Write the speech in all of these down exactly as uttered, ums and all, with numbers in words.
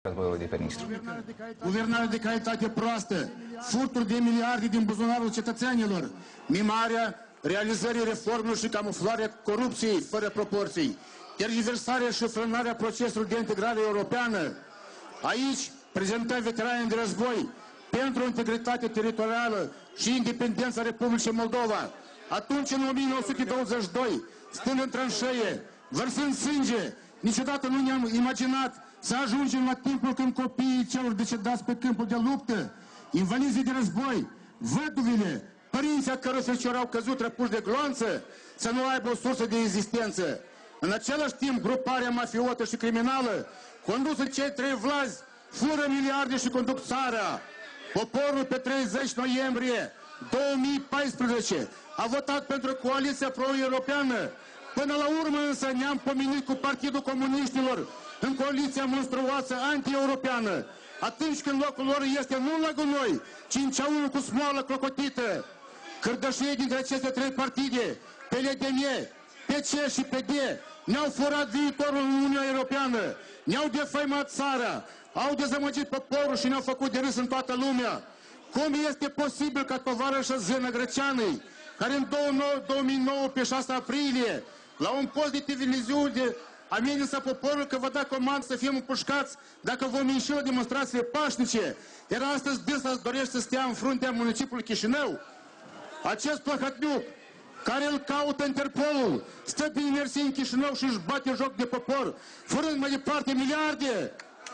războiului de pe Nistru. Guvernare de calitate proastă, furturi de miliarde din buzunarul cetățenilor, mimarea realizării reformelor și camuflarea corupției fără proporții, tergiversarea și frânarea procesului de integrare europeană. Aici prezentăm veterani de război pentru integritate teritorială și independența Republicii Moldova. Atunci, în o mie nouă sute douăzeci și doi, stând în tranșee, vărsând sânge, niciodată nu ne-am imaginat să ajungem la timpul când copiii celor decedați pe câmpul de luptă, invalizii de război, văduvile, părinții a căror feciori au căzut răpuși de gloanță, să nu aibă o sursă de existență. În același timp, gruparea mafiotă și criminală, condusă cei trei vlazi, fură miliarde și conduc țara. Poporul pe treizeci noiembrie două mii paisprezece a votat pentru coaliția pro-europeană. Până la urmă însă ne-am pomenit cu Partidul Comuniștilor în coaliția monstruoasă anti-europeană, atunci când locul lor este nu la gunoi, ci în ceaunul cu smoală crocotită. Cârdășii dintre aceste trei partide, P L D M, P C și P D, ne-au furat viitorul în Uniunea Europeană, ne-au defăimat țara, au dezamăgit poporul și ne-au făcut de râs în toată lumea. Cum este posibil ca tovarășa Zena Greceanei, care în două mii nouă, pe șase aprilie, la un post de televiziune amenință poporul că va da comandă să fim împușcați dacă vom ieși la demonstrațiile pașnice, iar astăzi dânsa îți dorește să stea în fruntea municipiului Chișinău? Acest plăhătniuc, care îl caută Interpolul, stă din inerție în Chișinău și își bate joc de popor, fărând mai departe miliarde.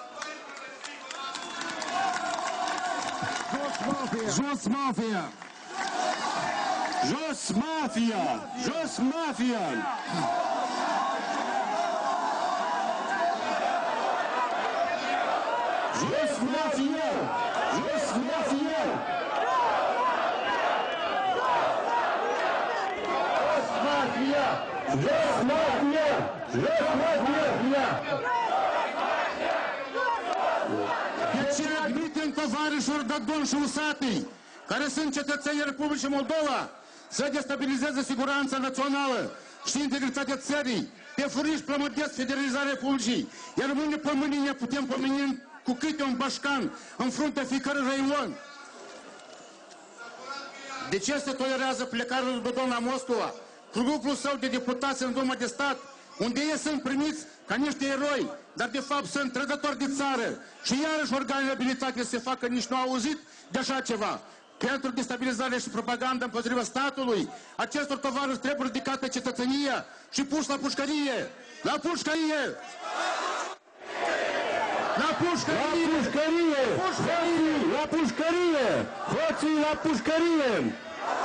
Jos mafia! Jos mafia! Jos mafia! Jos mafia! Jos mafia! Jos mafia! Jos mafia! Jos mafia! De ce admitem tovarășuri Dadon și Usatui, care sunt cetățenii Republicii Moldova, să destabilizeze siguranța națională și integritatea țării, pe furiș plămădesc federalizarea Republicii, iar mâine pe mâine ne putem pomeni cu câte un bașcan în fruntea fiecărui raion. De ce se tolerează plecarea lui Dodon la Moscova, cu grupul său de deputați în Duma de Stat, unde ei sunt primiți ca niște eroi, dar de fapt sunt trădători de țară și iarăși organele abilitate să se facă nici nu au auzit de așa ceva. Pentru destabilizare și propagandă împotriva statului, acestor tovarăși trebuie ridicată cetățenia și puși la pușcărie. La pușcărie! La pușcărie! La pușcărie! Pușcărie! La pușcărie! Hoții la pușcărie!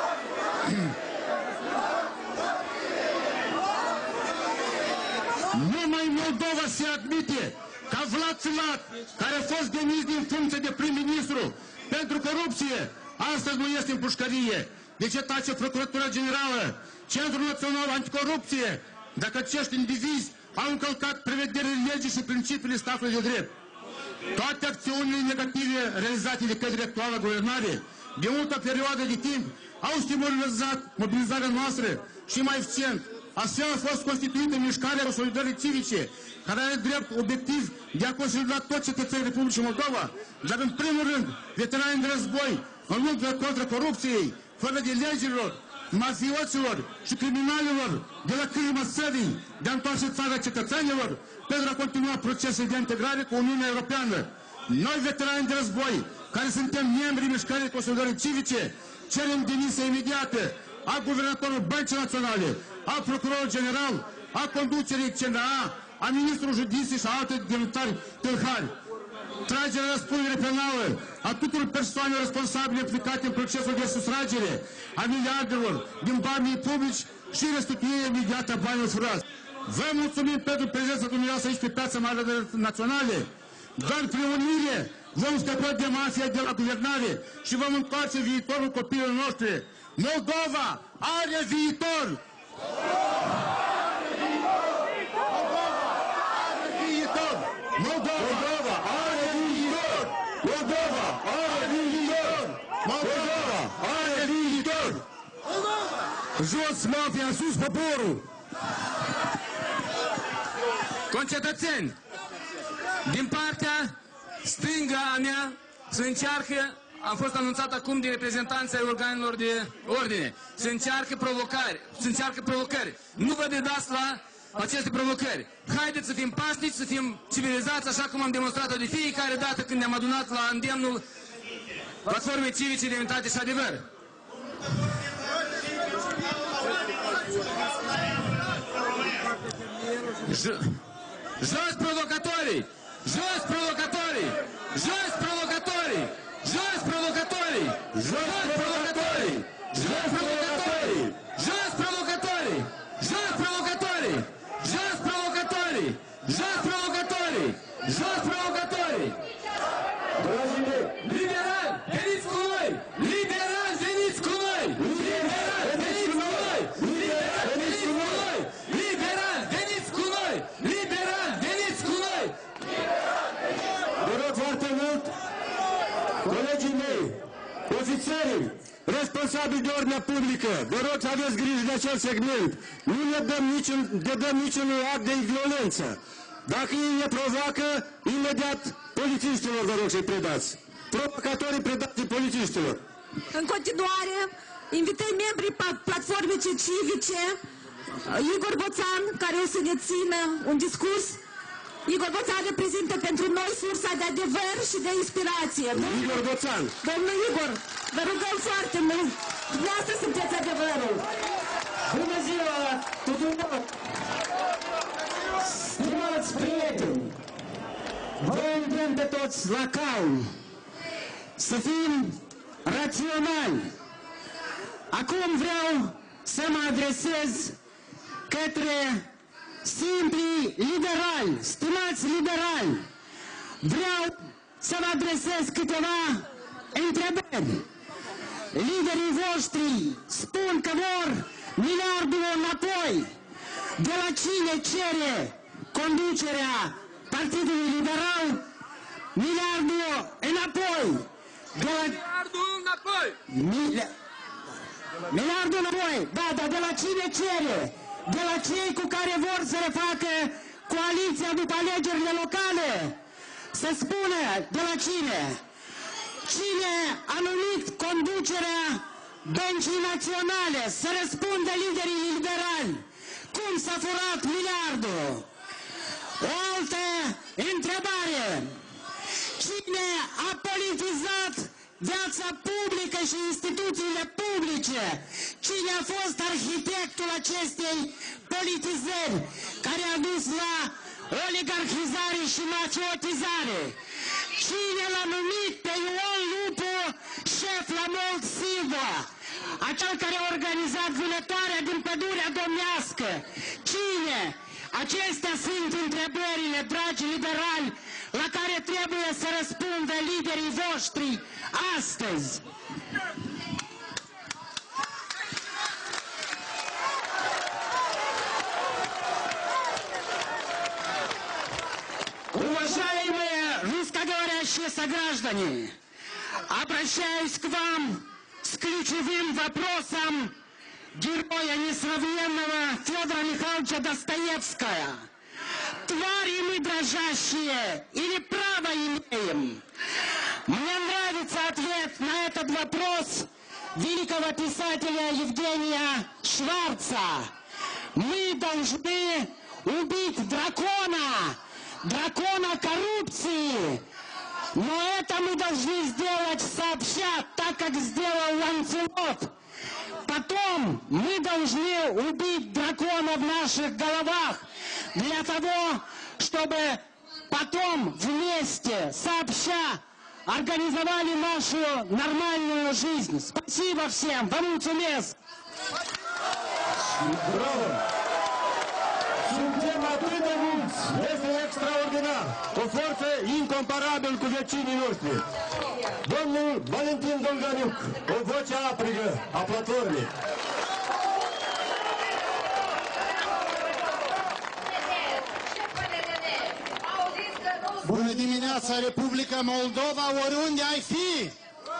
Numai Moldova se admite ca Vlad Țilat, care a fost demis din funcție de prim-ministru pentru corupție, astăzi nu este în pușcărie. De ce tace Procuratura Generală, Centrul Național Anticorupție, dacă acești indivizi au încălcat prevederile legii și principiile statului de drept? Toate acțiunile negative realizate de către actuala guvernare, de multă perioadă de timp, au stimulat mobilizarea noastră și mai eficient. Astfel a fost constituită mișcarea Consolidării Civice, care are drept obiectiv de a consolida toți cetățenii Republicii Moldova, dar în primul rând veterani de război, în luptă contra corupției, fără de legilor, mafioților și criminalilor de la crima țării, de a întoarce țara cetățenilor, pentru a continua procesul de integrare cu Uniunea Europeană. Noi, veterani de război, care suntem membrii mișcării Consolidării Civice, cerem demisia imediată a guvernatorului Băncii Naționale, a procurorului general, a conducerii C N A, a ministrului Justiției și a alte demnitari tâlhari. Tragerea răspundere penală a tuturor persoanelor responsabile implicate în procesul de sustragere a miliardelor din banii publici și restituirea imediată a banilor furați. Vă mulțumim pentru prezența dumneavoastră aici pe piața mare naționale. Doar prin unire vom scăpa de mafia de la guvernare și vom întoarce viitorul copiilor noștri. Moldova are viitor! Moldova are viitor! Moldova are viitor! Moldova are viitor! Jos mafia, sus poporul! Concetățeni, din partea stânga a mea se încearcă, am fost anunțat acum de reprezentanții ai organelor de ordine, se încearcă provocări, se încearcă provocări. Nu vă dedați la aceste provocări. Haideți să fim pașnici, să fim civilizați, așa cum am demonstrat-o de fiecare dată când ne-am adunat la îndemnul Platformei Civice de Unitate și Adevăr. Jos provocatorii! Jos provocatorii! Jos provocatorii! Jos provocatorii! Jos provocatorii! Jos provocatorii! Jos provocatorii! Jos provocatorii! Jos provocatorii! Jos provocatorii! Jos provocatorii! Dragii mei, Liberali, veniți cu noi! Liberali, veniți cu noi! Liberali, veniți cu noi! Liberali, veniți cu noi! Liberali, veniți cu noi! Liberali, veniți cu noi! vă rog foarte mult, colegii mei, ofițerii, responsabili de ordinea publică, vă rog să aveți grijă de acel segment. Nu ne dăm niciun, ne dăm niciun act de violență. Dacă ei ne provoacă, imediat polițiștilor vă rog să-i predați. Provocatorii predați polițiștilor. În continuare, invităm membrii Platformei Civice, Igor Boțan, care o să ne țină un discurs. Igor Boțan reprezintă pentru noi sursa de adevăr și de inspirație. Igor Boțan. Domnul Igor, vă rugăm foarte mult. Dumneavoastră sunteți adevărul. Bună ziua tuturor! Stimați prieteni, vă îndemn pe toți la calm, să fim raționali. Acum vreau să mă adresez către simplii liberali, stimați liberali. Vreau să vă adresez câteva întrebări. Liderii voștri spun că vor miliardul înapoi. De la cine cere conducerea Partidului Liberal miliardul înapoi? De la... Miliardul înapoi! Mili... Miliardul înapoi, da, dar de la cine cere? De la cei cu care vor să refacă coaliția după alegerile locale? Să spune de la cine? Cine a numit conducerea Băncii Naționale? Să răspundă liderii liberali. Cum s-a furat miliardul? O altă întrebare. Cine a politizat viața publică și instituțiile publice? Cine a fost arhitectul acestei politizări care a dus la oligarhizare și mafiotizare? Cine l-a numit pe Ion Lupu șef la Mult Silva? Acel care a organizat vânătoarea din pădurea domnească. Cine? Acestea sunt întrebările, dragi liberali, la care trebuie să răspundă liderii voștri astăzi. Уважаемые русскоговорящие сограждане, обращаюсь к вам с ключевым вопросом героя несравненного Федора Михайловича Достоевского. Твари мы дрожащие или право имеем? Мне нравится ответ на этот вопрос великого писателя Евгения Шварца. Мы должны убить дракона, дракона коррупции. Но это мы должны сделать сообща, так как сделал Ланцелот. Потом мы должны убить дракона в наших головах, для того, чтобы потом вместе, сообща, организовали нашу нормальную жизнь. Спасибо всем! Vă mulțumesc! Bravo! Suntem atât de mulți! Este extraordinar! O forță incomparabilă cu vecinii noștri! Domnul Valentin Dolganiuc, o voce aprigă a platformei. Bună dimineața, Republica Moldova, oriunde ai fi!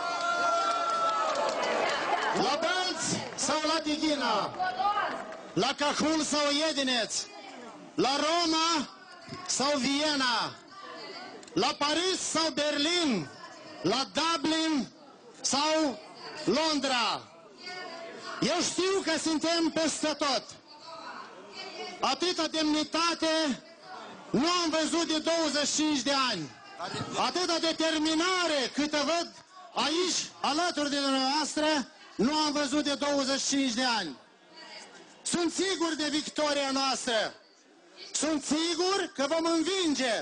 La Balț sau la Tighina? La Cahul sau Iedineț? La Roma sau Viena? la Paris sau Berlin, la Dublin sau Londra. Eu știu că suntem peste tot. Atâta demnitate nu am văzut de douăzeci și cinci de ani. Atâta determinare câtă văd aici, alături de dumneavoastră, nu am văzut de douăzeci și cinci de ani. Sunt sigur de victoria noastră. Sunt sigur că vom învinge.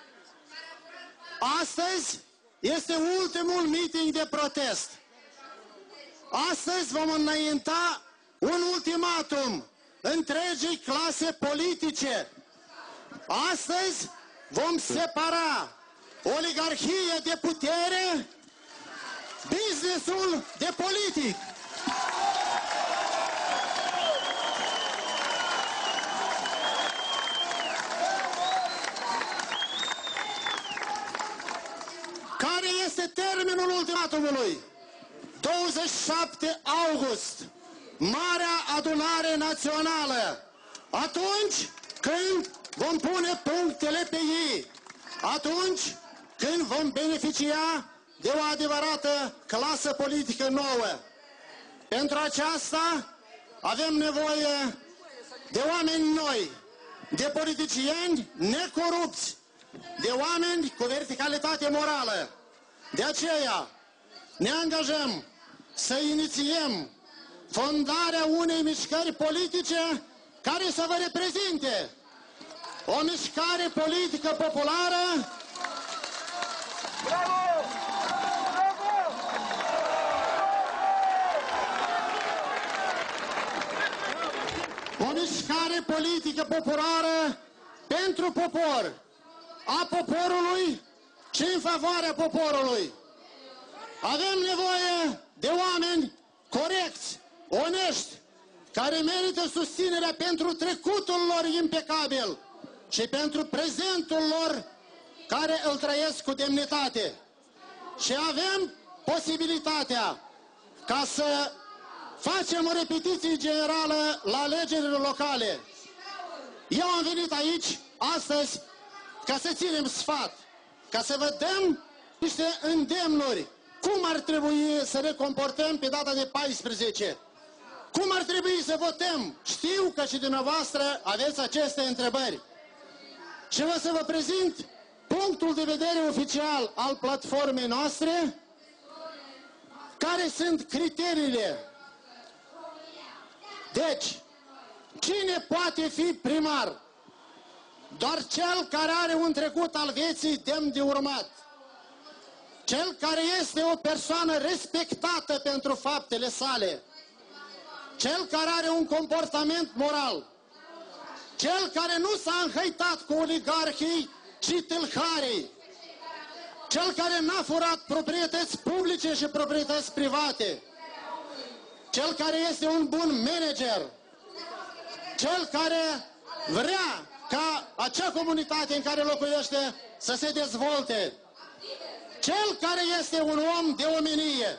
Astăzi este ultimul meeting de protest. Astăzi vom înainta un ultimatum întregii clase politice. Astăzi vom separa oligarhia de putere, businessul de politic. Care este termenul ultimatumului? douăzeci și șapte august, Marea Adunare Națională. Atunci când vom pune punctele pe ei, atunci când vom beneficia de o adevărată clasă politică nouă. Pentru aceasta avem nevoie de oameni noi, de politicieni necorupți, de oameni cu verticalitate morală. De aceea ne angajăm să inițiem fondarea unei mișcări politice care să vă reprezinte. O mișcare politică populară. Bravo! Bravo! O mișcare politică populară pentru popor, a poporului și în favoarea poporului. Avem nevoie de oameni corecți, onești, care merită susținerea pentru trecutul lor impecabil și pentru prezentul lor care îl trăiesc cu demnitate. Și avem posibilitatea ca să facem o repetiție generală la alegerile locale. Eu am venit aici astăzi ca să ținem sfat, ca să vă dăm niște îndemnuri. Cum ar trebui să ne comportăm pe data de paisprezece? Cum ar trebui să votăm? Știu că și dumneavoastră aveți aceste întrebări. Și o să vă prezint punctul de vedere oficial al platformei noastre, care sunt criteriile. Deci, cine poate fi primar? Doar cel care are un trecut al vieții demn de urmat. Cel care este o persoană respectată pentru faptele sale. Cel care are un comportament moral. Cel care nu s-a înhăitat cu oligarhii și tâlharii. Cel care n-a furat proprietăți publice și proprietăți private. Cel care este un bun manager. Cel care vrea ca acea comunitate în care locuiește să se dezvolte. Cel care este un om de omenie.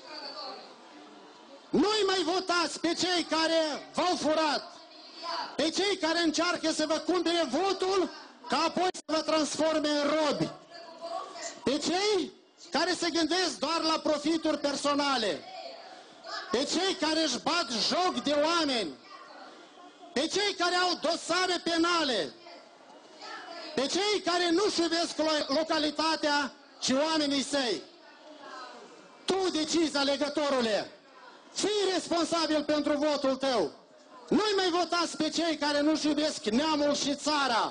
Nu-i mai votați pe cei care v-au furat, pe cei care încearcă să vă cumpere votul ca apoi să vă transforme în robi, pe cei care se gândesc doar la profituri personale, pe cei care își bat joc de oameni, pe cei care au dosare penale, pe cei care nu-și iubesc localitatea și oamenii săi. Tu decizi, alegătorule, fii responsabil pentru votul tău. Nu-i mai votați pe cei care nu-și iubesc neamul și țara.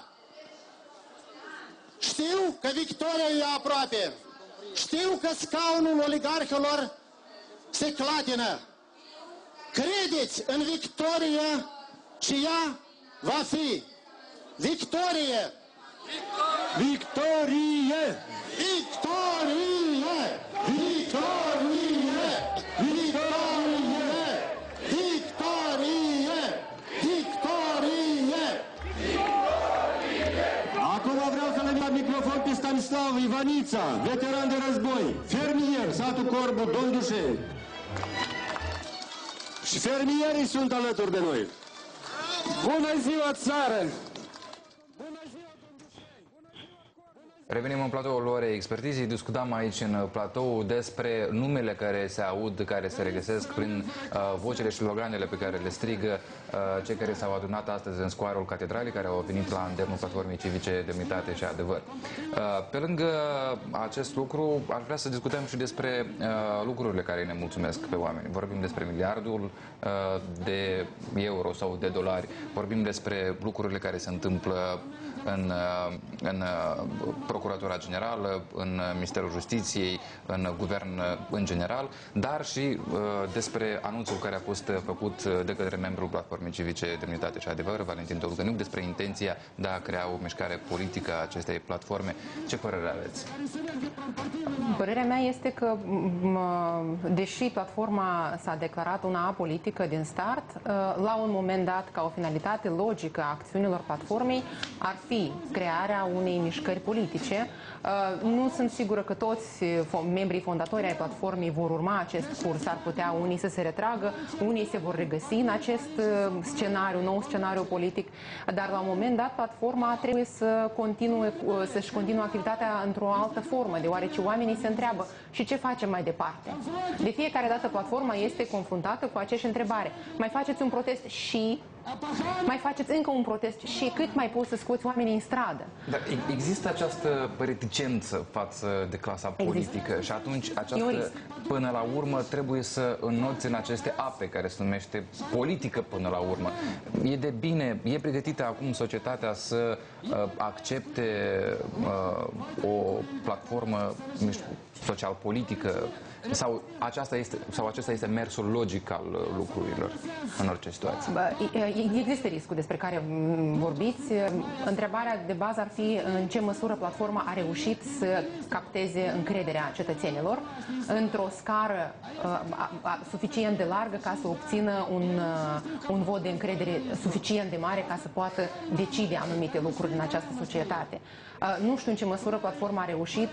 Știu că victoria e aproape. Știu că scaunul oligarhilor se clatină. Credeți în victorie și ea va fi. Victorie! Victorie! Victorie! Victorie! Victorie! Victorie! Victorie! Acum vreau să le dau microfon pe Stanislav Ivanița, veteran de război, fermier, satul Corbu, Dondușe. Și fermierii sunt alături de noi. Bună ziua, țară! Bună ziua, Dondușei! Bună ziua, Corbu! Revenim în platoul lor expertizii. Discutam aici în platou despre numele care se aud, care se regăsesc prin uh, vocile și sloganele pe care le strigă uh, cei care s-au adunat astăzi în scoarul Catedralei, care au venit la îndemnul Platformei Civice Demnitate și Adevăr. Uh, pe lângă acest lucru, aș vrea să discutăm și despre uh, lucrurile care ne mulțumesc pe oameni. Vorbim despre miliardul uh, de euro sau de dolari, vorbim despre lucrurile care se întâmplă în, în Procuratura Generală, în Ministerul Justiției, în Guvern în general, dar și uh, despre anunțul care a fost făcut de către membrul Platformei Civice Demnitate și Adevăr, Valentin Tolgăniuc, despre intenția de a crea o mișcare politică a acestei platforme. Ce părere aveți? Părerea mea este că, deși platforma s-a declarat una apolitică din start, la un moment dat, ca o finalitate logică a acțiunilor platformei, ar fi crearea unei mișcări politice. Nu sunt sigură că toți membrii fondatori ai platformei vor urma acest curs. Ar putea unii să se retragă, unii se vor regăsi în acest scenariu, nou scenariu politic, dar la un moment dat platforma trebuie să continue, să-și continue activitatea într-o altă formă, deoarece oamenii se întreabă și ce facem mai departe. De fiecare dată platforma este confruntată cu aceeași întrebare. Mai faceți un protest și... mai faceți încă un protest și cât mai poți să scoți oamenii în stradă? Dar există această reticență față de clasa politică există. Și atunci această, până la urmă, trebuie să înnoți în aceste ape care se numește politică până la urmă. E de bine, e pregătită acum societatea să uh, accepte uh, o platformă social-politică sau, aceasta este, sau acesta este mersul logic al lucrurilor în orice situație? Există riscul despre care vorbiți. Întrebarea de bază ar fi în ce măsură platforma a reușit să capteze încrederea cetățenilor într-o scară a, a, suficient de largă ca să obțină un, un vot de încredere suficient de mare ca să poată decide anumite lucruri în această societate. Nu știu în ce măsură platforma a reușit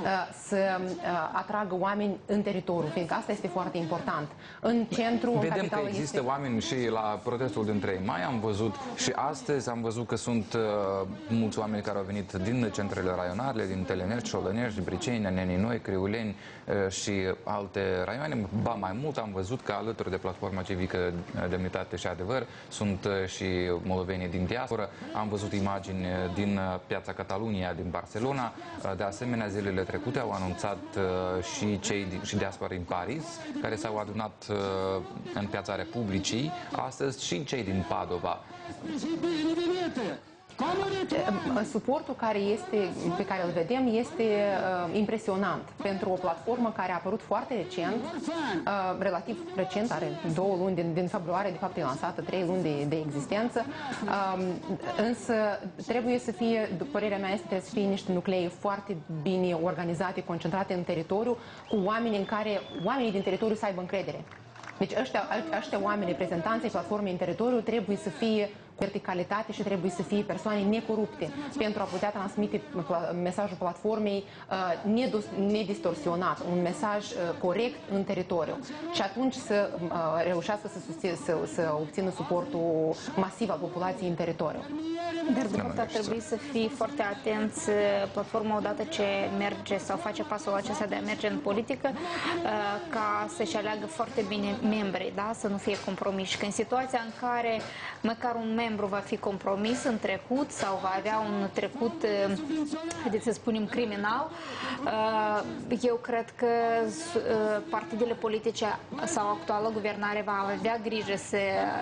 să atragă oameni în teritoriu, fiindcă asta este foarte important. În centru, în Vedem capitală că există este... oameni și la protestul din trei mai, am văzut și astăzi, am văzut că sunt uh, mulți oameni care au venit din centrele raionale, din Telenești, Șolănești, Briceni, Nenii Noi, Criuleni uh, și alte raioane. Ba mai mult, am văzut că alături de Platforma Civică Demnitate și Adevăr sunt uh, și moldovenii din diaspora. Am văzut imagini din uh, Piața Catalunia, din Barcelona. De asemenea, zilele trecute au anunțat uh, și cei din, și diaspora din Paris, care s-au adunat uh, în Piața Republicii, astăzi și cei din Padova. Suportul care este, pe care îl vedem este uh, impresionant pentru o platformă care a apărut foarte recent, uh, relativ recent, are două luni, din, din februarie, de fapt e lansată, trei luni de, de existență, uh, însă trebuie să fie, după părerea mea, este, trebuie să fie niște nuclei foarte bine organizate, concentrate în teritoriu, cu oameni în care oamenii din teritoriu să aibă încredere. Deci ăștia, ăștia oameni, reprezentanții platformei în teritoriu, trebuie să fie cu verticalitate și trebuie să fie persoane necorupte pentru a putea transmite mesajul platformei uh, nedistorsionat, un mesaj uh, corect în teritoriu. Și atunci să uh, reușească să, susține, să, să obțină suportul masiv al populației în teritoriu. Dar de fapt ar trebui să fii foarte atenți platforma odată ce merge sau face pasul acesta de a merge în politică ca să-și aleagă foarte bine membrii, da? Să nu fie compromiși. Că în situația în care măcar un membru va fi compromis în trecut sau va avea un trecut, haideți să spunem, criminal, eu cred că partidele politice sau actuala guvernare va avea grijă să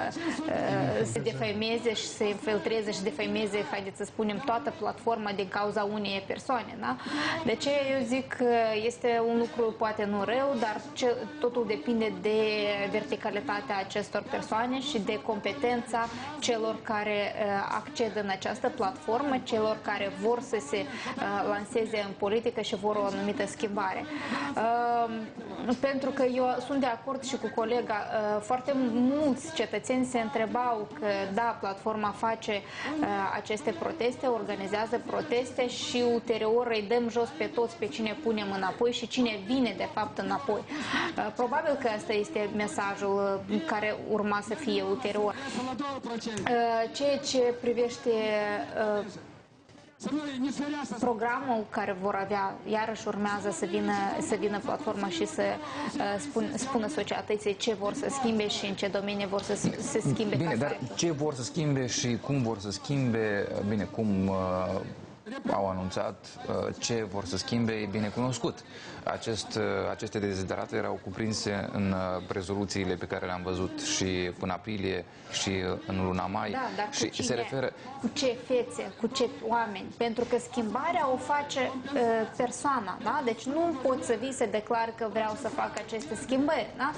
se defăimeze și să infiltreze și defăimeze, haideți să spunem, toată platforma din cauza unei persoane. Da? De ce eu zic că este un lucru poate nu rău, dar ce, totul depinde de verticalitatea acestor persoane și de competența celor care uh, acced în această platformă, celor care vor să se uh, lanseze în politică și vor o anumită schimbare. Uh, pentru că eu sunt de acord și cu colega, uh, foarte mulți cetățeni se întrebau că da, platforma face uh, aceste proteste, organizează proteste și ulterior îi dăm jos pe toți pe cine punem înapoi și cine vine de fapt înapoi. Uh, probabil că asta este mesajul care urma să fie ulterior. Uh, ceea ce privește uh, Programul care vor avea, iarăși urmează să vină, să vină platforma și să uh, spun, spună societății ce vor să schimbe și în ce domenii vor să se schimbe. Bine, dar ce vor să schimbe și cum vor să schimbe, bine, cum uh, au anunțat uh, ce vor să schimbe, e bine cunoscut. Acest, uh, aceste deziderate erau cuprinse în uh, rezoluțiile pe care le-am văzut și în aprilie și uh, în luna mai. Da, dar și cu cine, se referă... cu ce fețe, cu ce oameni, pentru că schimbarea o face uh, persoana, da? Deci nu pot să vii să declar că vreau să fac aceste schimbări, da?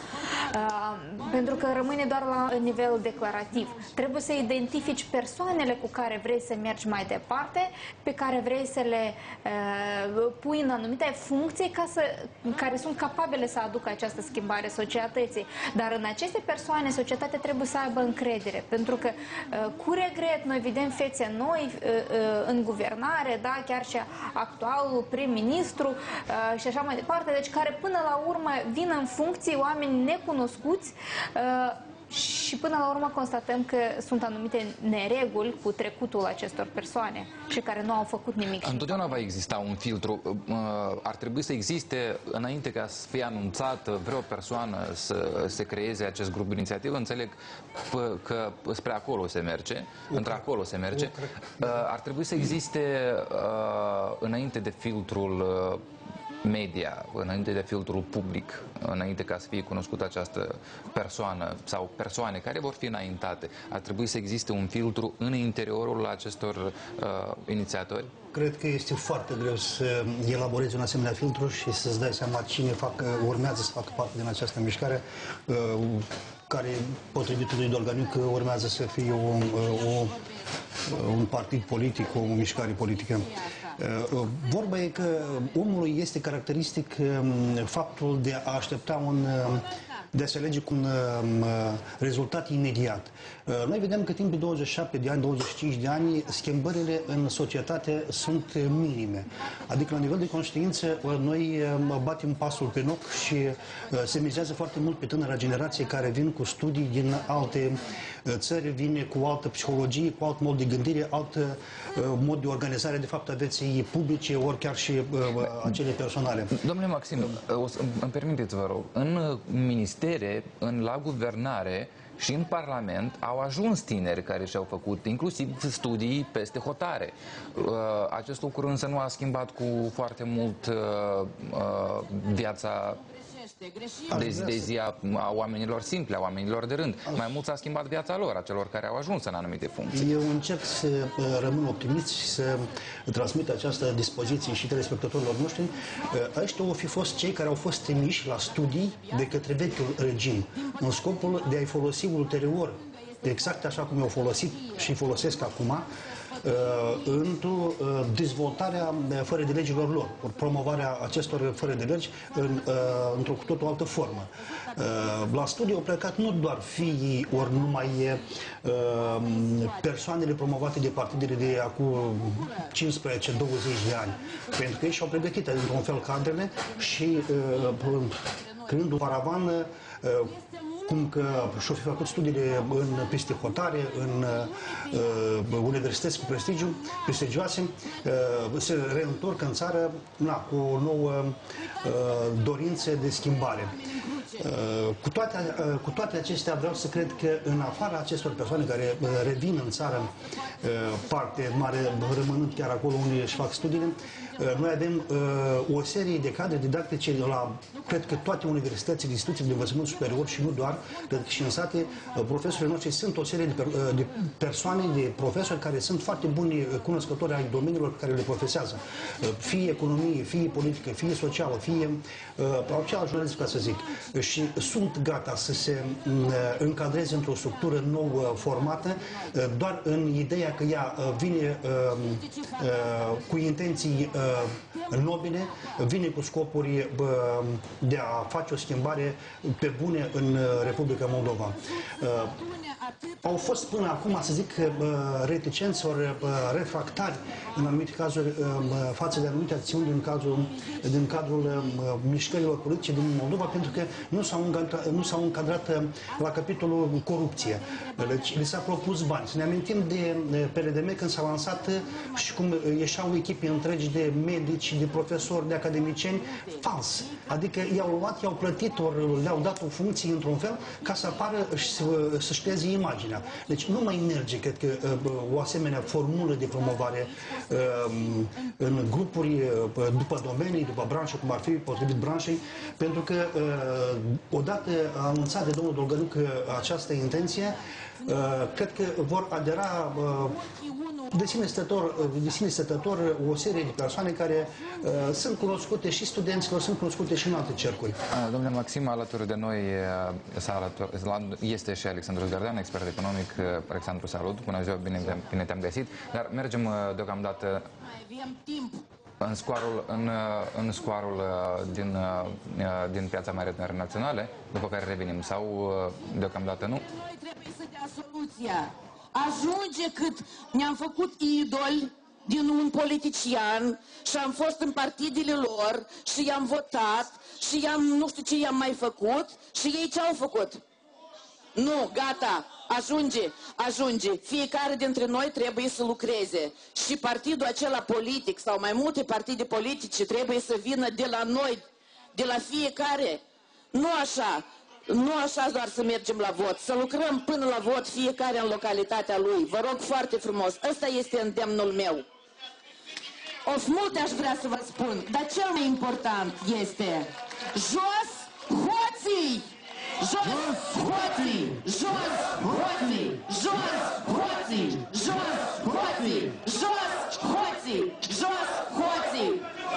Uh, pentru că rămâne doar la nivel declarativ. Trebuie să identifici persoanele cu care vrei să mergi mai departe, pe care vrei să le uh, pui în anumite funcții ca să, care sunt capabile să aducă această schimbare societății. Dar în aceste persoane, societatea trebuie să aibă încredere, pentru că uh, cu regret noi vedem fețe noi uh, uh, în guvernare, da, chiar și actualul prim-ministru uh, și așa mai departe, deci care până la urmă vin în funcții oameni necunoscuți uh, și până la urmă constatăm că sunt anumite nereguli cu trecutul acestor persoane și care nu au făcut nimic. Întotdeauna va exista un filtru. Ar trebui să existe, înainte ca să fie anunțată vreo persoană să se creeze acest grup de inițiativă, înțeleg că spre acolo se merge, într-acolo se merge. Ar trebui să existe, înainte de filtrul media, înainte de filtrul public, înainte ca să fie cunoscută această persoană sau persoane care vor fi înaintate, ar trebui să existe un filtru în interiorul acestor uh, inițiatori? Cred că este foarte greu să elaborezi un asemenea filtru și să-ți dai seama cine fac, urmează să facă parte din această mișcare, uh, care, potrivit lui Dolganiuc, urmează să fie o, o, un partid politic, o mișcare politică. Vorba e că omului este caracteristic faptul de a aștepta un, de a se alege cu un rezultat imediat. Noi vedem că timp de douăzeci și șapte de ani, douăzeci și cinci de ani, schimbările în societate sunt minime. Adică la nivel de conștiință noi batem pasul pe loc și se mizează foarte mult pe tânăra generație care vin cu studii din alte țări, vine cu altă psihologie, cu alt mod de gândire, alt mod de organizare, de fapt, a vieții publice, ori chiar și acele personale. Domnule Maxim, îmi permiteți, vă rog, în ministere, în, la guvernare și în Parlament au ajuns tineri care și-au făcut inclusiv studii peste hotare. Acest lucru însă nu a schimbat cu foarte mult viața de zi de zi a, a oamenilor simple, a oamenilor de rând. Mai mult s-a schimbat viața lor, a celor care au ajuns în anumite funcții. Eu încerc să rămân optimist și să transmit această dispoziție și telespectatorilor noștri. Ăștia au fi fost cei care au fost trimiși la studii de către vechiul regim, în scopul de a-i folosi ulterior, exact așa cum i-au folosit și folosesc acum, într-o dezvoltarea fără de legilor lor, promovarea acestor fără de legi într-o cu totul altă formă. La studii au plecat nu doar fiii, ori numai persoanele promovate de partidele de acum cincisprezece douăzeci de ani, pentru că ei și-au pregătit într-un fel cadrele și creând un paravan cum că și-au fi făcut studiile în peste hotare, în uh, universități cu prestigiu, prestigioase, uh, se reîntorc în țară na, cu o nouă uh, dorință de schimbare. Uh, cu, toate, uh, cu toate acestea vreau să cred că în afara acestor persoane care uh, revin în țară, uh, parte mare rămânând chiar acolo unde își fac studiile, uh, noi avem uh, o serie de cadre didactice la, cred că toate universitățile, instituțiile de învățământ superior și nu doar, cred că și în sate, uh, profesorii noștri sunt o serie de, per, uh, de persoane, de profesori care sunt foarte buni cunoscători ai domeniilor pe care le profesează. Uh, fie economie, fie politică, fie socială, fie uh, același jurnalism, ca să zic. Și sunt gata să se încadreze într-o structură nou formată, doar în ideea că ea vine cu intenții nobile, vine cu scopuri de a face o schimbare pe bune în Republica Moldova. Au fost până acum, să zic, reticenți ori refractari în anumite cazuri față de anumite acțiuni din cadrul, din cadrul mișcărilor politice din Moldova, pentru că nu s-au încadrat, nu s-au încadrat la capitolul corupție. Deci li s-a propus bani. Să ne amintim de P R D M când s-a lansat și cum ieșeau echipe întregi de medici, de profesori, de academicieni, fals. Adică i-au luat, i-au plătit, ori le-au dat o funcție într-un fel ca să apară și să, să-și creeze imaginea. Deci nu mai merge, cred că, o asemenea formulă de promovare în grupuri, după domenii, după branșe, cum ar fi potrivit branșei, pentru că odată anunțat de domnul Dolgăruc această intenție, cred că vor adera de sine stătător, de sine stătător o serie de persoane care uh, sunt cunoscute și studenților, sunt cunoscute și în alte cercuri. Domnule Maxim, alături de noi este și Alexandru Zgardean, expert economic. Alexandru, salut! Bună ziua, bine, bine te-am găsit! Dar mergem deocamdată în scoarul, în, în scoarul din, din Piața Mare Internaționale, după care revenim, sau deocamdată nu? Noi trebuie să dea soluția. Ajunge cât ne-am făcut idoli din un politician și am fost în partidele lor și i-am votat și i-am, nu știu ce i-am mai făcut și ei ce-au făcut? Nu, gata, ajunge, ajunge. Fiecare dintre noi trebuie să lucreze și partidul acela politic sau mai multe partide politice trebuie să vină de la noi, de la fiecare. Nu așa. Nu așa doar să mergem la vot, să lucrăm până la vot fiecare în localitatea lui. Vă rog foarte frumos, ăsta este îndemnul meu. Of multe aș vrea să vă spun, dar cel mai important este jos hoții! Jos hoții! Jos hoții! Jos hoții! Jos hoții! Jos hoții! Jos hoții!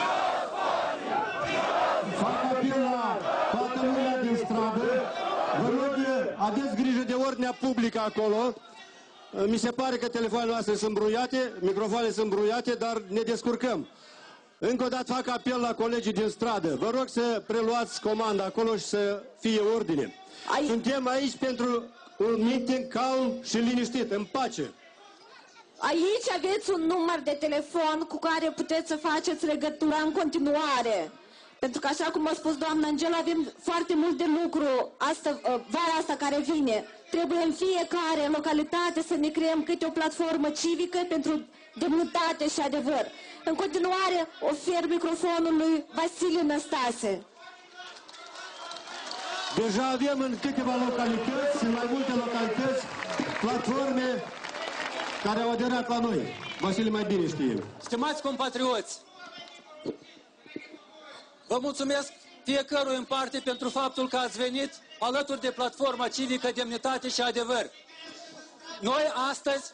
Fac apel la toată lumea din stradă. Vă rog, aveți grijă de ordinea publică acolo. Mi se pare că telefoanele noastre sunt brouillate, microfoanele sunt brouillate, dar ne descurcăm. Încă o dată fac apel la colegii din stradă. Vă rog să preluați comanda acolo și să fie ordine. Ai... Suntem aici pentru un meeting calm și liniștit, în pace. Aici aveți un număr de telefon cu care puteți să faceți legătura în continuare. Pentru că, așa cum a spus doamna Angela, avem foarte mult de lucru asta, vara asta care vine. Trebuie în fiecare localitate să ne creăm câte o platformă civică pentru demnitate și adevăr. În continuare, ofer microfonul lui Vasile Năstase. Deja avem în câteva localități, în mai multe localități, platforme care au aderat la noi. Vasile mai bine știe. Stimați compatrioți, vă mulțumesc fiecărui în parte pentru faptul că ați venit alături de platforma civică Demnitate și Adevăr. Noi astăzi,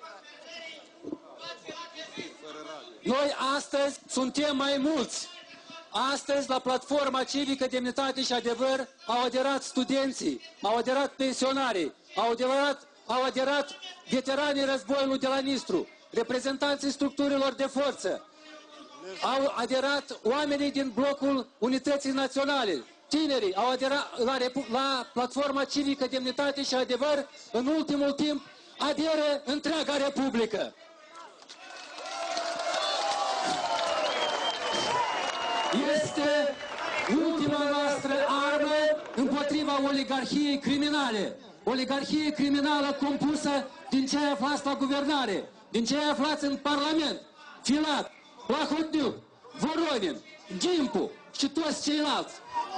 noi astăzi suntem mai mulți. Astăzi, la platforma civică Demnitate și Adevăr, au aderat studenții, au aderat pensionarii, au aderat, au aderat veteranii războiului de la Nistru, reprezentanții structurilor de forță, au aderat oamenii din blocul Unității Naționale, tinerii, au aderat la, la platforma civică Demnitate și Adevăr. În ultimul timp aderă întreaga Republică. Este ultima noastră armă împotriva oligarhiei criminale. Oligarhie criminală compusă din cei aflați la guvernare, din cei aflați în Parlament, Filat, Plahotniuc, Voronin, Gimpu și toți ceilalți.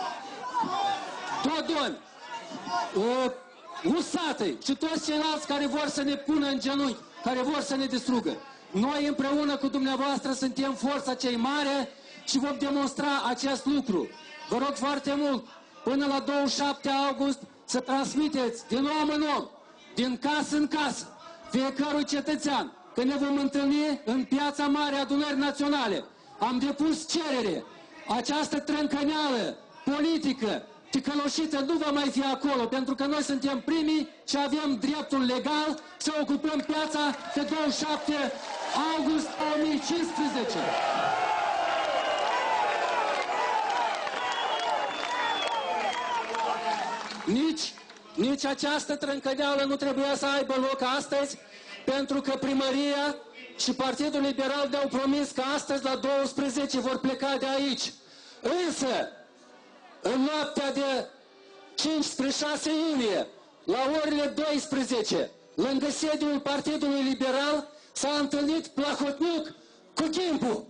Dodon, uh, Usatăi și toți ceilalți care vor să ne pună în genunchi, care vor să ne distrugă. Noi împreună cu dumneavoastră suntem forța cei mare și vom demonstra acest lucru. Vă rog foarte mult, până la douăzeci și șapte august, să transmiteți din om în om, din casă în casă, fiecărui cetățean, că ne vom întâlni în Piața Mare a Adunării Naționale. Am depus cerere. Această trâncăneală politică ticăloșită nu va mai fi acolo, pentru că noi suntem primii și avem dreptul legal să ocupăm piața pe douăzeci și șapte august două mii cincisprezece. nici, nici această trâncădeală nu trebuia să aibă loc astăzi, pentru că primăria și Partidul Liberal ne-au promis că astăzi la douăsprezece vor pleca de aici. Însă, în noaptea de cinci spre șase iunie, la orele douăsprezece, lângă sediul Partidului Liberal, s-a întâlnit Plahotniuc cu Chimpu.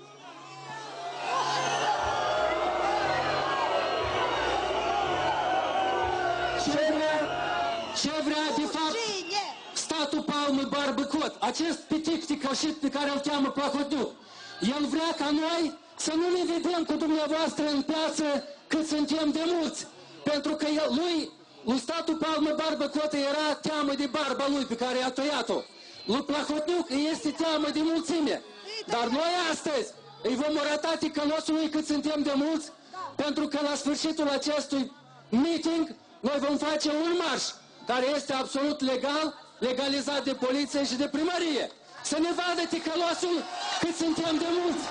Ce vrea, ce vrea de fapt statul Palmă Barbăcot, acest pitic ticășit pe care îl cheamă Plahotniuc? El vrea ca noi să nu ne vedem cu dumneavoastră în piață cât suntem de mulți, pentru că el, lui, lui statul Palmă Barbăcot era teamă de barba lui pe care i-a tăiat-o. Lui Plahotniuc este teamă de mulțime. Dar noi astăzi îi vom arăta ticălosului cât suntem de mulți, pentru că la sfârșitul acestui meeting noi vom face un marș care este absolut legal, legalizat de poliție și de primărie. Să ne vadă ticălosul cât suntem de mulți.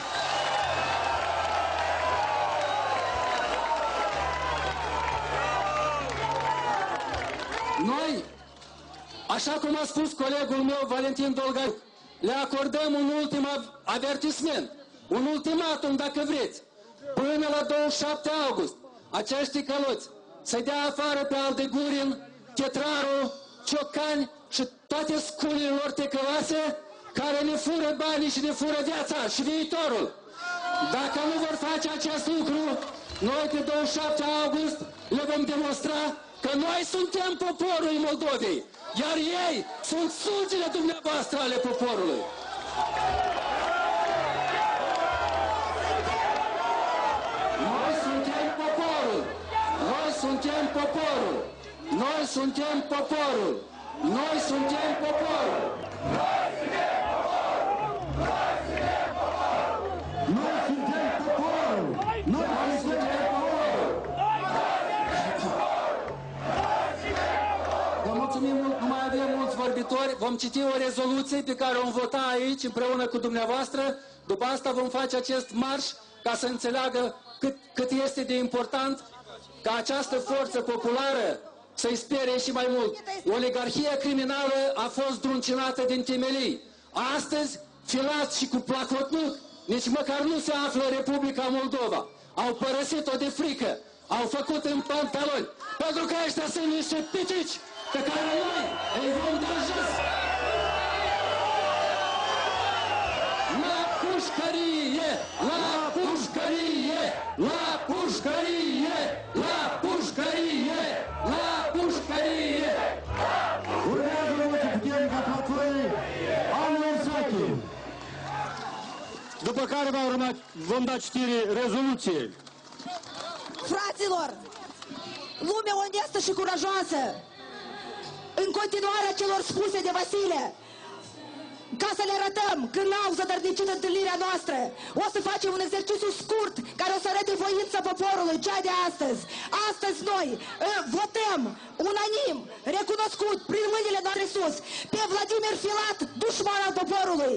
Noi, așa cum a spus colegul meu Valentin Dolgariu, le acordăm un ultim avertisment, un ultimatum dacă vreți. Până la douăzeci și șapte august, acești ticăloți să dea afară pe Aldegurin, Chetraru, Ciocani și toate sculile lor ticăloase care ne fură banii și ne fură viața și viitorul. Dacă nu vor face acest lucru, noi pe douăzeci și șapte august le vom demonstra că noi suntem poporul Moldovei, iar ei sunt sugile dumneavoastră ale poporului. Noi suntem poporul, noi suntem poporul, noi suntem poporul, noi suntem poporul. Noi suntem poporul, noi suntem poporul. Vă mulțumim mult, nu mai avem mulți vorbitori. Vom citi o rezoluție pe care o vom vota aici împreună cu dumneavoastră. După asta vom face acest marș ca să înțeleagă cât, cât este de important ca această forță populară să-i sperie și mai mult. Oligarhia criminală a fost druncinată din temelii. Astăzi, Filat și cu Plahotniuc nici măcar nu se află în Republica Moldova. Au părăsit-o de frică. Au făcut în pantaloni. Pentru că ăștia sunt niște pitici pe care noi îi vom da jos. La pușcărie! La pușcărie! La pușcărie! La pușcărie! La pușcărie! Urmează votul puternică a platformei Anul Sachi. După care va urma, vom da citire rezoluției. Fraților, lumea onestă și curajoasă, în continuarea celor spuse de Vasile, ca să le arătăm că n-au zădărnicit întâlnirea noastră, o să facem un exercițiu scurt care o să arate voința poporului, cea de astăzi. Astăzi noi votăm unanim, recunoscut prin mâinile noastre sus, pe Vladimir Filat, dușman al poporului.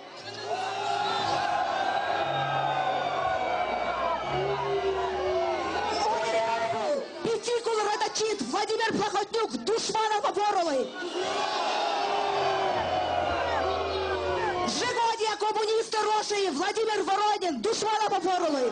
Piticul rătăcit, Vladimir Plahotniuc, dușman al poporului. Jigodia comunistă roșie, Vladimir Voronin, dușman al poporului.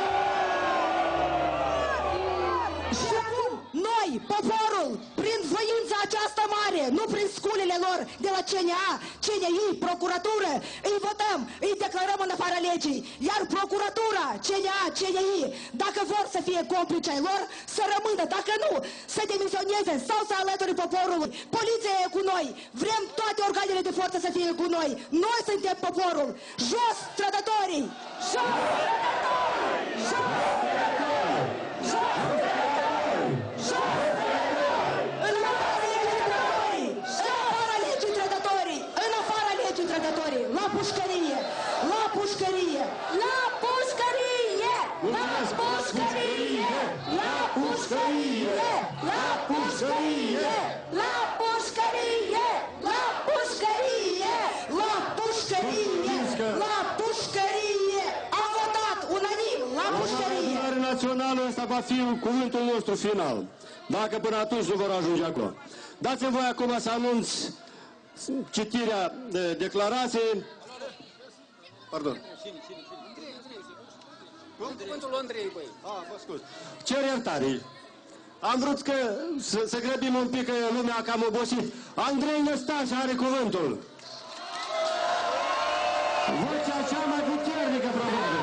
Și acum, noi, poporul, prin voința aceasta mare, nu prin sculile lor de la C N A, C N I, procuratură, îi votăm, îi declarăm în afara legii. Iar procuratura, C N A, C N I, dacă vor să fie complice ai lor, să rămână, dacă nu, să demisioneze sau să alături poporului. Poliția e cu noi, vrem toate organele de forță să fie cu noi. Noi suntem poporul. Jos trădătorii! Jos trădătorii! Jos trădătorii! Jos trădătorii! Jos trădătorii! În afara legii trădătorii! În afara legii trădătorii! La pușcărie! La pușcărie! La pușcărie! La pușcărie! La pușcărie! La pușcărie! La pușcărie! La pușcărie! La pușcărie! La pușcărie! A votat unanim la pușcărie! La națională ăsta va fi cuvântul nostru final. dacă până atunci nu vor ajunge acolo. Dați-mi voi acum să anunț citirea de declarației. Pardon. Cuvântul Andrei, băi. Ah, vă scuz. Cer iertare. Am vrut că, să, să grăbim un pic, că lumea a cam obosit. Andrei Năstase are cuvântul. Vocea cea mai puternică, probabil.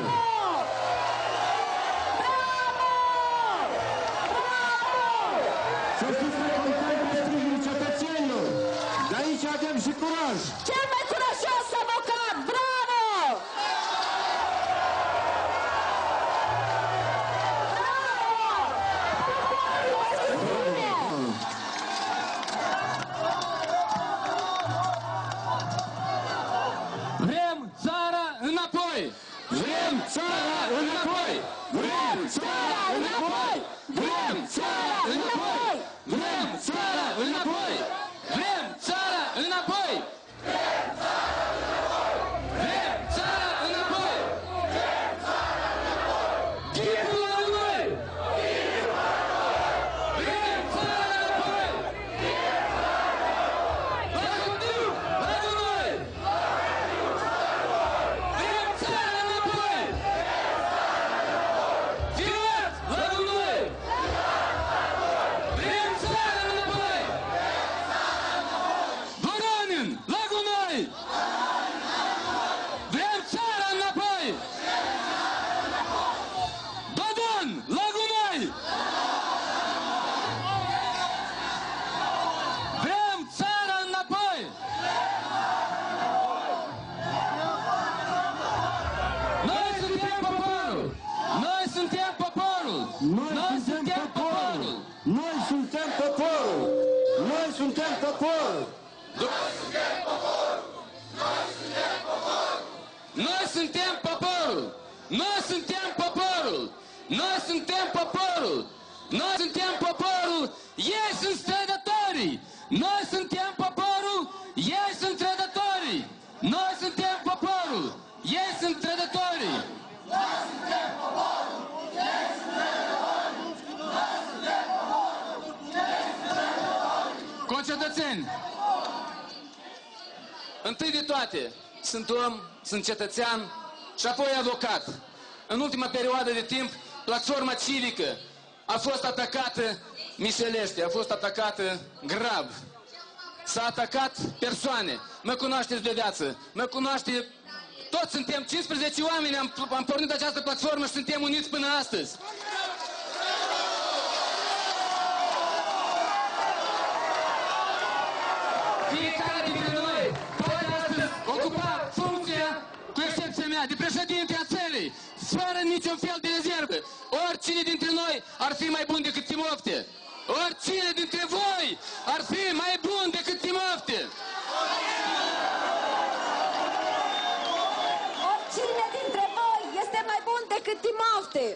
Să știți că contăm pe sprijinul cetățenilor. De aici avem și curaj. Cel mai curajos avocat! Bravo! Vrem țara înapoi! Vrem țara înapoi! Vrem țara înapoi! Vrem țara înapoi! Vrem țara înapoi! Vrem țara înapoi! Vrem țara înapoi! Ghidul la noi! Vrem țara înapoi! La Coptic! La noi! Vrem țara înapoi! Fiat! La noi! Vrem țara înapoi! Voronin! La noi! Vrem țara înapoi! Dodon! La noi! Vrem țara înapoi! Noi suntem poporul! Noi suntem poporul! Noi suntem poporul! Noi suntem poporul! Noi suntem poporul! Noi suntem poporul! Noi suntem poporul! Noi suntem poporul! Noi suntem poporul! Ei sunt strădătorii! Noi suntem poporul! Ei sunt trădătorii! Noi suntem poporul! Ei sunt trădătorii! Concetățeni! Întâi de toate, sunt om, sunt cetățean și apoi avocat. În ultima perioadă de timp, platforma civică a fost atacată mișelește, a fost atacată grav. S-a atacat persoane. Mă cunoașteți de viață, mă cunoaște... Toți suntem cincisprezece oameni, am, am pornit această platformă și suntem uniți până astăzi. Fiecare dintre noi poate astăzi ocupa funcția, cu excepția mea, de președinte a țării, fără niciun fel de rezervă. Oricine dintre noi ar fi mai bun decât Timofte. Oricine dintre voi ar fi mai bun decât Timofte. Oricine dintre voi este mai bun decât Timofte.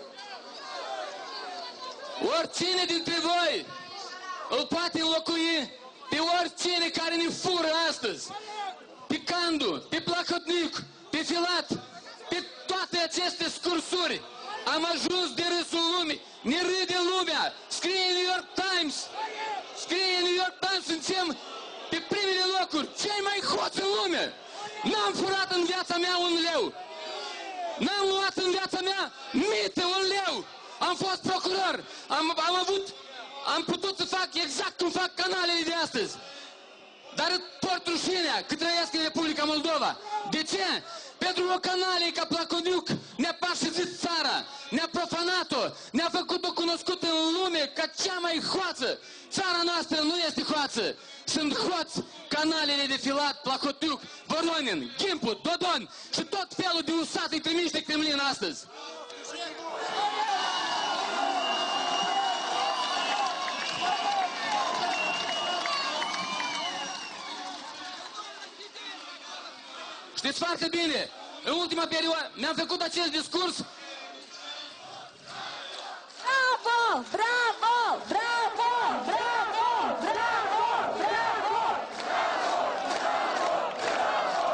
Oricine dintre voi îl poate înlocui pe oricine care ne fură astăzi. Pe Candu, pe Placotnic, pe Filat, pe toate aceste scursuri. Am ajuns de râsul lumii, ne râde lumea. Scrie New York Times, scrie New York Times, suntem pe primele locuri, cei mai hoți în lume. N-am furat în viața mea un leu. N-am luat în viața mea mită un leu. Am fost procuror, am, am avut, am putut să fac exact cum fac canalele de astăzi. Dar port rușinea că trăiesc în Republica Moldova. De ce? Pentru o canalie ca Placoniuc ne-a parșizit țara, ne-a profanat-o, ne-a făcut-o cunoscută în lume ca cea mai hoață. Țara noastră nu este hoață. Sunt hoți canalele de Filat, Placotiuc, Voronin, Gimpu, Dodon și tot felul de usate trimiși de Kremlin astăzi. Știți foarte bine, în ultima perioadă mi-am făcut acest discurs. Bravo! Bravo! Bravo! Bravo! Bravo! Bravo!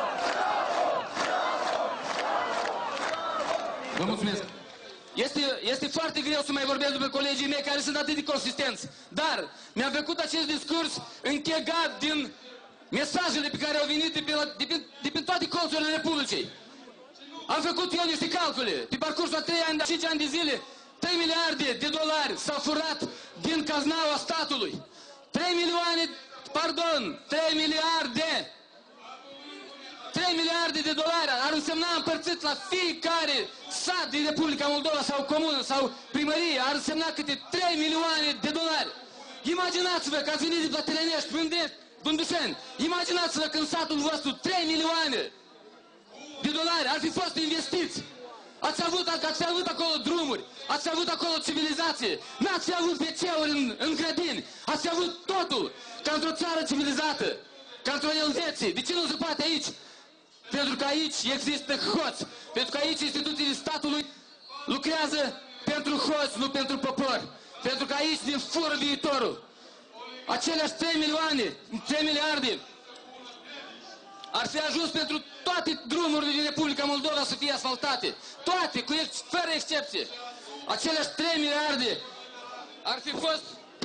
Vă mulțumesc. Este, este este foarte greu să mai vorbesc după colegii mei care sunt atât de consistenți. Dar mi-am făcut acest discurs închegat din mesajele pe care au venit de pe, la, de pe, de pe toate colțurile Republicii. Am făcut eu niște calcule. Pe parcursul a trei ani, cinci ani de zile, trei miliarde de dolari s-au furat din caznaua statului. trei milioane, pardon, trei miliarde. trei miliarde de dolari ar însemna împărțit la fiecare sat din Republica Moldova sau comună sau primărie, ar însemna câte trei milioane de dolari. Imaginați-vă că ați venit de la Telenești, Vândești, Bânduseni. Imaginați-vă că în satul vostru trei milioane de dolari ar fi fost investiți. Ați avut, ați avut acolo drumuri, ați avut acolo civilizație, n-ați avut ve ce-uri în, în grădini, ați avut totul, ca într-o țară civilizată, ca într-o Elveție. De ce nu se poate aici? Pentru că aici există hoți, pentru că aici instituțiile statului lucrează pentru hoți, nu pentru popor, pentru că aici ne fură viitorul. Aceleași trei milioane, trei miliarde ar fi ajuns pentru toate drumurile din Republica Moldova să fie asfaltate. Toate, cu ex, fără excepție. Aceleași trei miliarde ar fi fost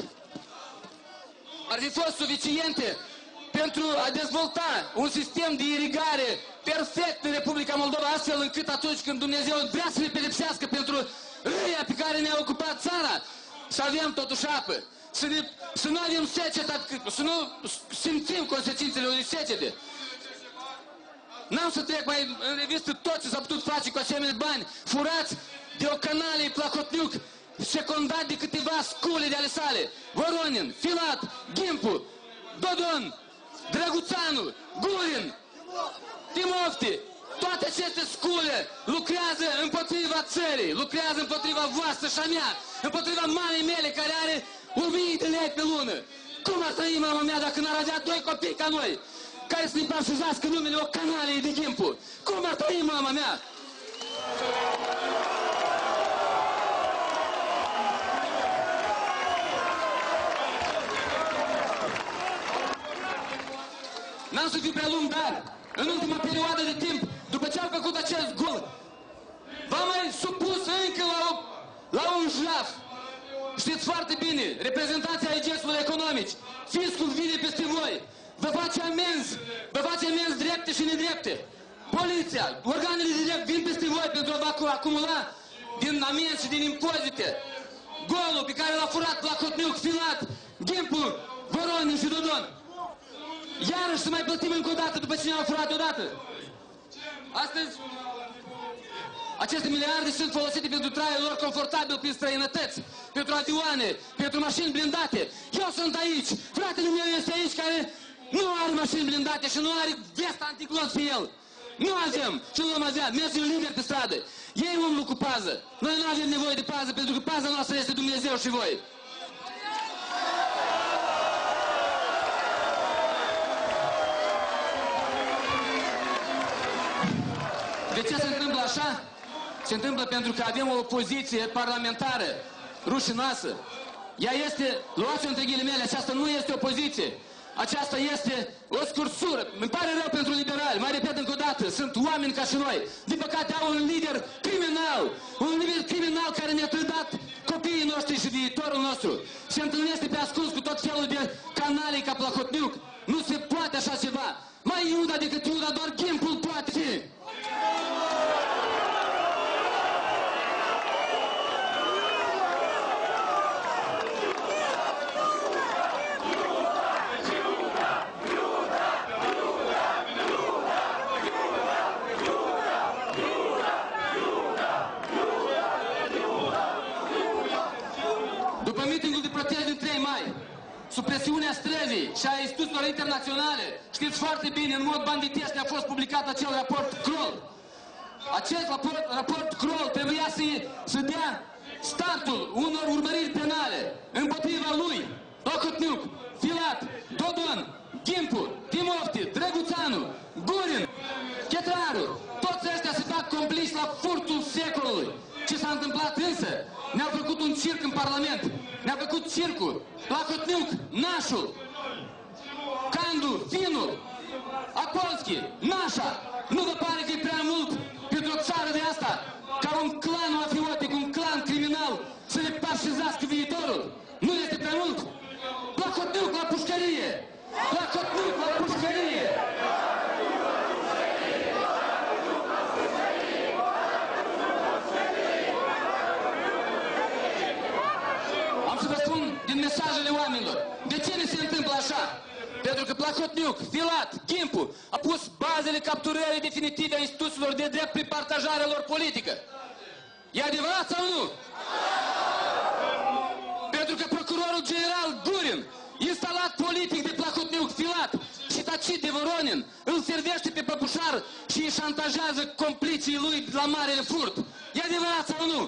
ar fi fost suficiente pentru a dezvolta un sistem de irigare perfect în Republica Moldova, astfel încât atunci când Dumnezeu vrea să ne pedepsească pentru râia pe care ne-a ocupat țara, să avem totuși apă, să, ne, să nu avem secetă, să nu simțim consecințele unei secete. N-am să trec mai în revistă tot ce s-a putut face cu asemenea bani furați de o canalie Plahotniuc, secundat de câteva scule de ale sale. Voronin, Filat, Gimpu, Dodon, Drăguțanu, Gurin, Timofti, toate aceste scule lucrează împotriva țării, lucrează împotriva voastră și a mea, împotriva mamei mele care are o mie de lei pe lună. Cum ar trăi mama mea dacă n-ar avea doi copii ca noi, care să-i parșuzească numele o canalie de Gimpu? Cum ar trăi mama mea? N-am să fiu prea lung, dar în ultima perioadă de timp, după ce am făcut acest gol, v-am mai supus încă la, o, la un jaf. Știți foarte bine, reprezentanții agenților economici, fiscul vine peste voi, vă face amenzi, vă face amenzi drepte și nedrepte. Poliția, organele de drept vin peste voi pentru a vă acumula din amenzi și din impozite golul pe care l-a furat Plahotniuc, Filat, Gimpu, Voronin și Dodon. Iarăși să mai plătim încă o dată după ce ne-au furat odată. Astăzi, aceste miliarde sunt folosite pentru traiul lor confortabil prin străinătăți, pentru avioane, pentru mașini blindate. Eu sunt aici, fratele meu este aici care nu are mașini blindate și nu are vesta anticlos pe el. Nu avem și nu vom avea, mergem liber pe stradă. Ei umblă cu pază. Noi nu avem nevoie de pază pentru că paza noastră este Dumnezeu și voi. De ce se întâmplă așa? Se întâmplă pentru că avem o opoziție parlamentară rușinoasă. Ea este, luați-o între ghilimele, aceasta nu este opoziție. Aceasta este o scursură. Îmi pare rău pentru liberali, mai repet încă o dată, sunt oameni ca și noi. Din păcate au un lider criminal, un lider criminal care ne-a trădat copiii noștri și viitorul nostru. Se întâlnește pe ascuns cu tot felul de canalii ca Plahotniuc. Nu se poate așa ceva. Mai Iuda decât Iuda, doar Gimpul poate fi. După mitingul de protest din trei mai, sub presiunea străzii și a instituțiilor internaționale, știți foarte bine, în mod banditesc a fost publicat acel raport Kroll. Acest raport, raport Kroll trebuia să, să dea startul unor urmăriri penale împotriva lui, Plahotniuc, Filat, Dodon, Gimpu, Timofti, Drăguțanu, Gurin, Chetraru. Toți ăștia se fac complici la furtul secolului. Ce s-a întâmplat însă? Ne-au făcut un circ în Parlament. Ne-a făcut circul. Plahotniuc, Nașul, Candu, Finul, Apolski, Nașa. Nu vă pare că e prea mult pentru o țară de asta? Ca un clan mafiotic, un clan criminal parșizească viitorul. Nu este prea mult. Placotniuc la pușcărie! Placotniuc la pușcărie! Am să vă spun din mesajele oamenilor. De ce ne se întâmplă așa? Pentru că Placotniuc, Filat, Gimpu a pus bazele capturării definitive a instituțiilor de drept prin partajarea lor politică. E adevărat sau nu? Pentru că procurorul general Gurin, instalat politic de Placotniuc, Filat și tacit de Voronin, îl servește pe păpușar și îi șantajează complicii lui la marele furt. E adevărat sau nu?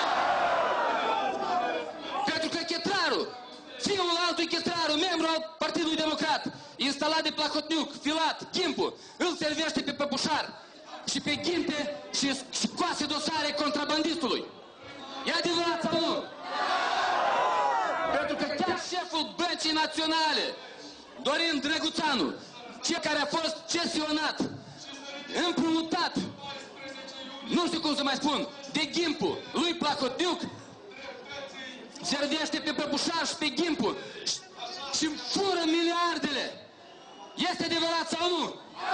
Pentru că Chetraru, fiul altui Chetraru, membru al Partidului Democrat, instalat de Placotniuc, Filat, Gimpu, îl servește pe păpușar și pe ghinte și scoase dosare contrabandistului. E adevărat sau nu? Pentru că chiar șeful Băncii Naționale, Dorin Drăguțanu, cel care a fost cesionat, împrumutat, nu știu cum să mai spun, de Gimpu, lui Placotniuc, servește pe păpușar și pe Gimpu și, și fură miliardele. Este adevărat sau nu?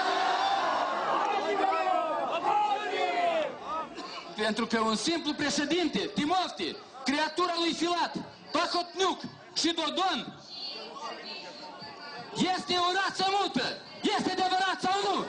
Pentru că un simplu președinte, Timofti, creatura lui Filat, Placotniuc și Dodon, este o rață mută. Este adevărat sau nu?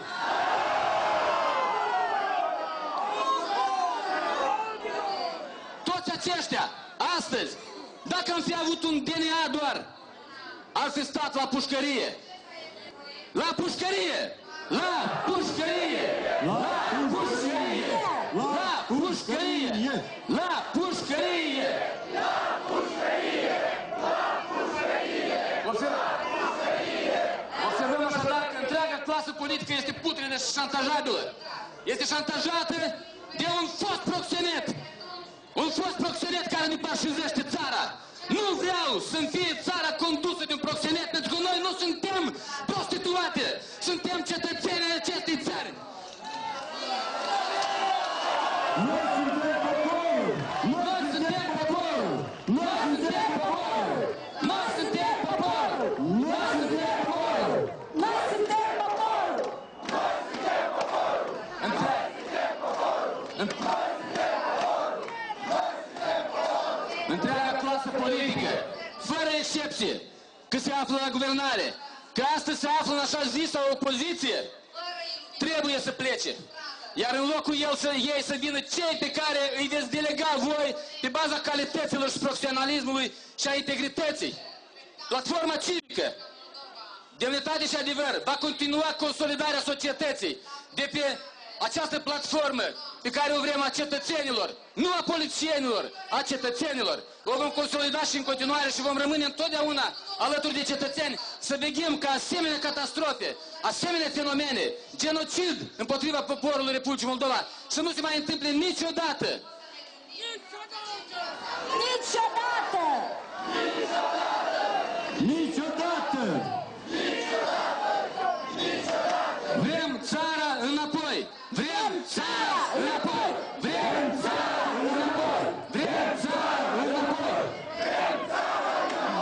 Toți aceștia, astăzi, dacă am fi avut un D N A doar, ar fi stat la pușcărie. La pușcărie! La pușcărie! La pușcărie! La pușcărie! La pușcărie! La pușcărie! La pușcărie! Observăm așadar că întreaga clasă politică este putredă și șantajabilă. Este șantajată de un fost proxenet. Un fost proxenet care ne parșizește țara. Nu vreau să-mi fie țara condusă de un proxenet, pentru că noi nu suntem prostituate. Suntem cetățeni ai acestei țări. Noi suntem poporul! Noi suntem poporul! Noi suntem poporul! Noi suntem poporul! Noi suntem poporul! Noi suntem poporul! Noi suntem poporul! Întreaga clasă politică, fără excepție, că se află la guvernare, că astăzi se află în așa zisă opoziție, trebuie să plece. Iar în locul el să, ei să vină cei pe care îi veți delega voi pe baza calităților și profesionalismului și a integrității. Platforma civică, demnitate și adevăr, va continua consolidarea societății de pe această platformă pe care o vrem a cetățenilor, nu a politicienilor, a cetățenilor. O vom consolida și în continuare și vom rămâne întotdeauna alături de cetățeni să veghem ca asemenea catastrofe, asemenea fenomene, genocid împotriva poporului Republicii Moldova să nu se mai întâmple niciodată. Niciodată! Niciodată! Vrem țara înapoi! Vrem țara înapoi! Vrem țara înapoi! Vrem țara înapoi! Vrem țara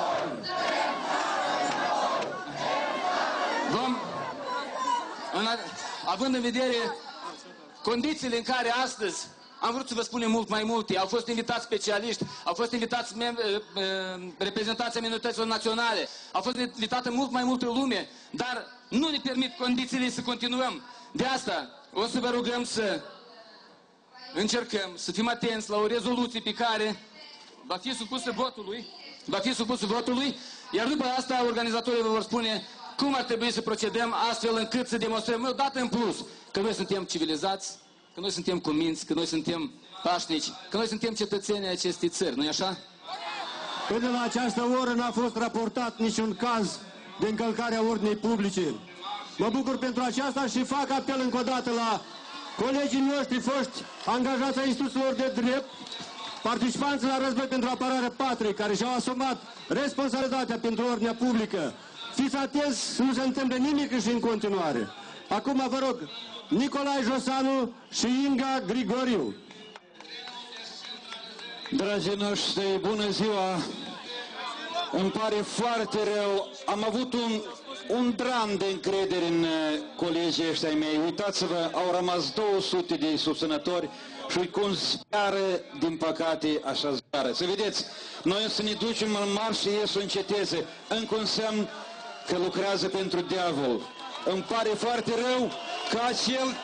înapoi! Vom, în, având în vedere condițiile în care astăzi am vrut să vă spunem mult mai multe, au fost invitați specialiști, au fost invitați reprezentanții minorităților naționale, au fost invitată mult mai multă lume, dar nu ne permit condițiile să continuăm. De asta o să vă rugăm să încercăm să fim atenți la o rezoluție pe care va fi supusă votului, va fi supusă votului, iar după asta organizatorii vă vor spune cum ar trebui să procedăm astfel încât să demonstrăm o dată în plus că noi suntem civilizați, că noi suntem cuminți, că noi suntem pașnici, că noi suntem cetățenii acestei țări, nu-i așa? Până la această oră n-a fost raportat niciun caz de încălcare a ordinii publice. Mă bucur pentru aceasta și fac apel încă o dată la colegii noștri foști angajați ai instituțiilor de drept, participanți la război pentru apărarea patriei, care și-au asumat responsabilitatea pentru ordinea publică. Fiți atenți să nu se întâmple nimic și în continuare. Acum vă rog, Nicolae Josanu și Inga Grigoriu. Dragii noștri, bună ziua! Îmi pare foarte rău. Am avut un, un dram de încredere în colegii ăștia ai mei. Uitați-vă, au rămas două sute de susținători și cum zbiară, din păcate, așa zbiară. Să vedeți, noi să ne ducem în marș și ei să înceteze. Încă un semn că lucrează pentru diavol. Îmi pare foarte rău că acel...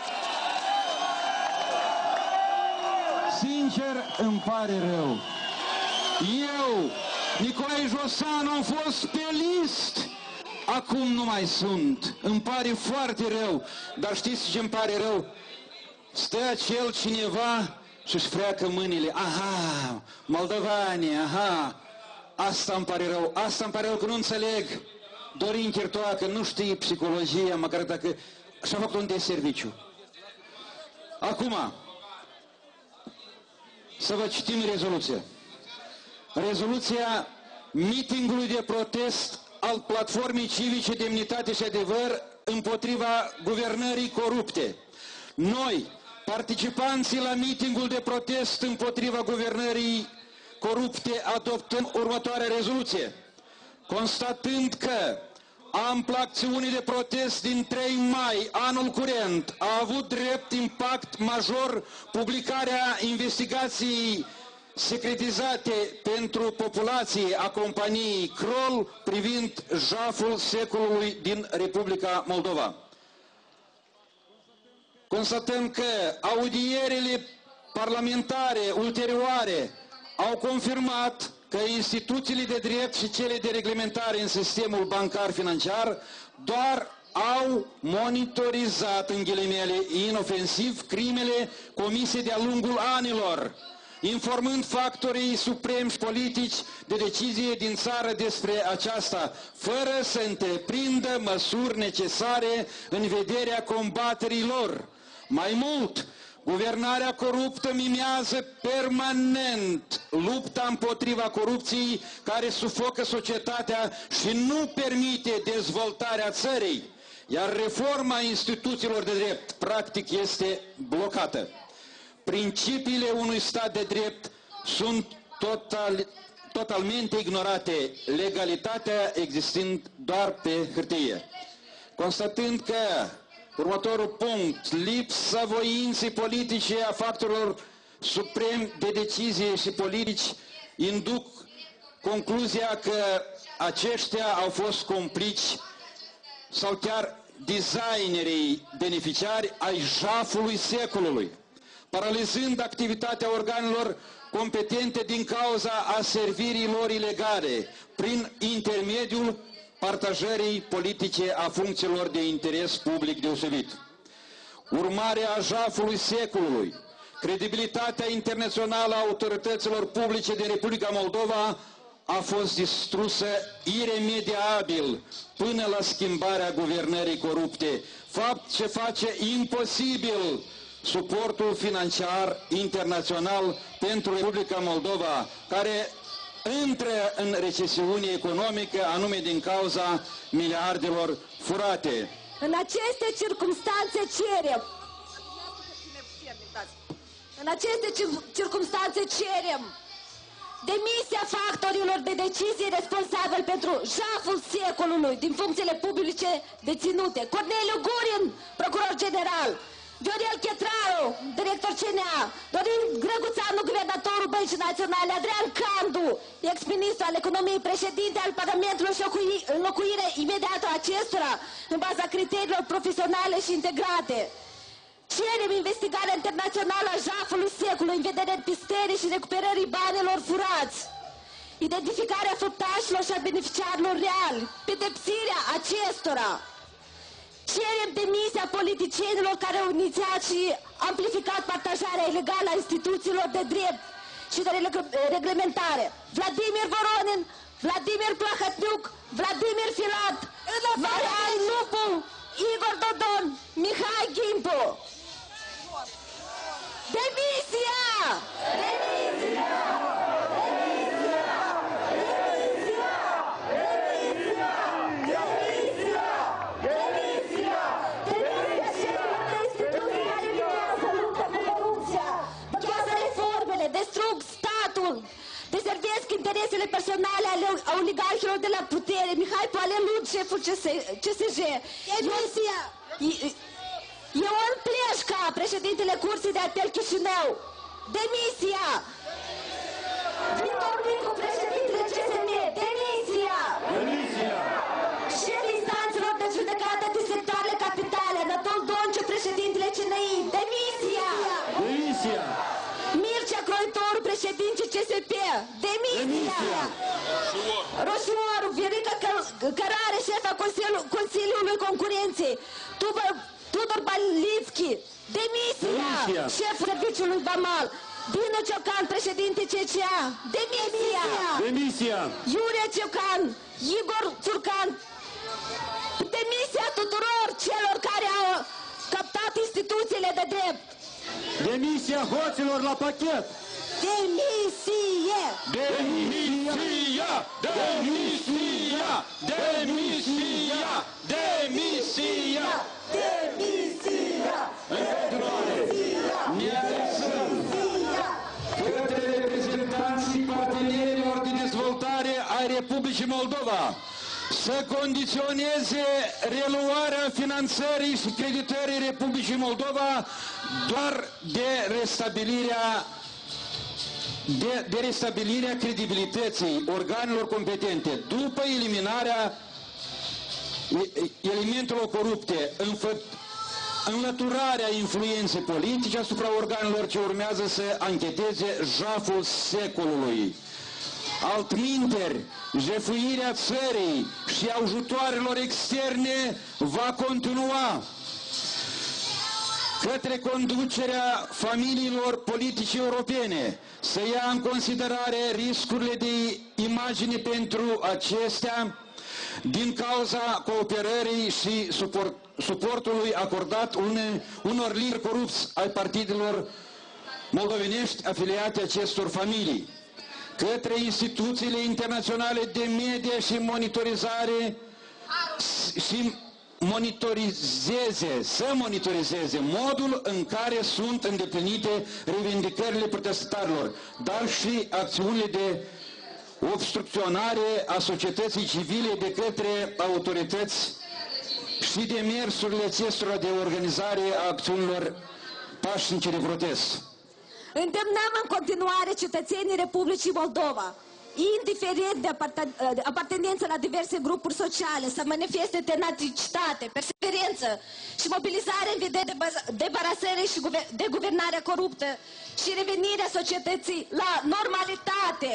Sincer, îmi pare rău. Eu, Nicolae Josanu, am fost pe list. Acum nu mai sunt. Îmi pare foarte rău. Dar știți ce îmi pare rău? Stă acel cineva și-și freacă mâinile. Aha, moldovani, aha. Asta îmi pare rău. Asta îmi pare rău că nu înțeleg. Dorin Chirtoacă nu știe psihologia, măcar dacă și-a făcut un deserviciu. Acum, să vă citim rezoluția. Rezoluția mitingului de protest al Platformei Civice Demnitate și Adevăr împotriva guvernării corupte. Noi, participanții la mitingul de protest împotriva guvernării corupte, adoptăm următoarea rezoluție. Constatând că ampla acțiune de protest din trei mai anul curent a avut drept impact major publicarea investigației secretizate pentru populație a companiei Kroll privind jaful secolului din Republica Moldova. Constatăm că audierile parlamentare ulterioare au confirmat că instituțiile de drept și cele de reglementare în sistemul bancar financiar doar au monitorizat, în ghilimele, inofensiv crimele comise de-a lungul anilor, informând factorii supremi și politici de decizie din țară despre aceasta, fără să întreprindă măsuri necesare în vederea combaterii lor. Mai mult, guvernarea coruptă mimează permanent lupta împotriva corupției care sufocă societatea și nu permite dezvoltarea țării, iar reforma instituțiilor de drept practic este blocată. Principiile unui stat de drept sunt total, totalmente ignorate, legalitatea existând doar pe hârtie. Constatând că următorul punct, lipsa voinței politice a factorilor supremi de decizie și politici induc concluzia că aceștia au fost complici sau chiar designerii beneficiari ai jafului secolului, paralizând activitatea organelor competente din cauza aservirii lor ilegale prin intermediul partajării politice a funcțiilor de interes public deosebit. Urmare a jafului secolului, credibilitatea internațională a autorităților publice din Republica Moldova a fost distrusă iremediabil până la schimbarea guvernării corupte, fapt ce face imposibil suportul financiar internațional pentru Republica Moldova, care intră în recesiune economică, anume din cauza miliardelor furate. În aceste circumstanțe cerem, în aceste circumstanțe cerem demisia factorilor de decizie responsabili pentru jaful secolului din funcțiile publice deținute. Corneliu Gurin, procuror general, Viorel Chetraru, director C N A, Dorin Grăguțanu, guvernatorul Băncii Naționale, Adrian Candu, ex-ministru al economiei, președinte al Parlamentului și înlocuire imediată a acestora în baza criteriilor profesionale și integrate. Cerem investigarea internațională a jafului secolului în vederea pistării și recuperării banilor furați, identificarea făptașilor și a beneficiarilor reali, pedepsirea acestora. Cerem demisia politicienilor care au inițiat și amplificat partajarea ilegală a instituțiilor de drept și de reglementare. Vladimir Voronin, Vladimir Plahotniuc, Vladimir Filat, Valerian Lupu, Igor Dodon, Mihai Gimpu. Demisia! Demisia! Distrug statul, servesc interesele personale ale oligarhilor de la putere. Mihai Poalelud, șeful C S J. Demisia! Ion Pleșca, președintele Curții de Apel Chișinău. Demisia! Victor Nicu, președintele C S M. Demisia! Demisia! Șeful instanțelor de judecată din sectoarele capitale. Anatol Donciu, președintele C N I. Demisia! Demisia! Mircea Croitoru, președinte C S P. Demisia! Roșioru, Viorica Cărare, șefa Consiliului Concurenței. Tudor Balitski. Demisia! Șeful Serviciului Vamal. Dinu Ciocan, președinte C C A. Demisia! Demisia! Iulia Ciocan, Igor Țurcan. Demisia tuturor celor care au captat instituțiile de drept. Demisia hoților la pachet! Demisie! Demisia! Demisia! Demisia! Demisia! Demisia! Ne adresăm către reprezentanții partenerilor de dezvoltare ai Republicii Moldova să condiționeze reluarea finanțării și creditării Republicii Moldova doar de restabilirea de, de restabilirea credibilității organelor competente după eliminarea elementelor corupte, înlăturarea influenței politice asupra organelor ce urmează să ancheteze jaful secolului. Altminteri, jefuirea țării și ajutoarelor externe va continua. Către conducerea familiilor politice europene să ia în considerare riscurile de imagine pentru acestea din cauza cooperării și suport, suportului acordat une, unor lideri corupți ai partidelor moldovenești afiliate acestor familii. Către instituțiile internaționale de media și monitorizare și monitorizeze, să monitorizeze modul în care sunt îndeplinite revendicările protestatarilor, dar și acțiunile de obstrucționare a societății civile de către autorități și demersurile acestora de organizare a acțiunilor pașnice de protest. Îndemnăm în continuare cetățenii Republicii Moldova, indiferent de apartenență la diverse grupuri sociale, să manifeste tenacitate, perseverență și mobilizare în vederea debarasării și de guvernarea coruptă și revenirea societății la normalitate.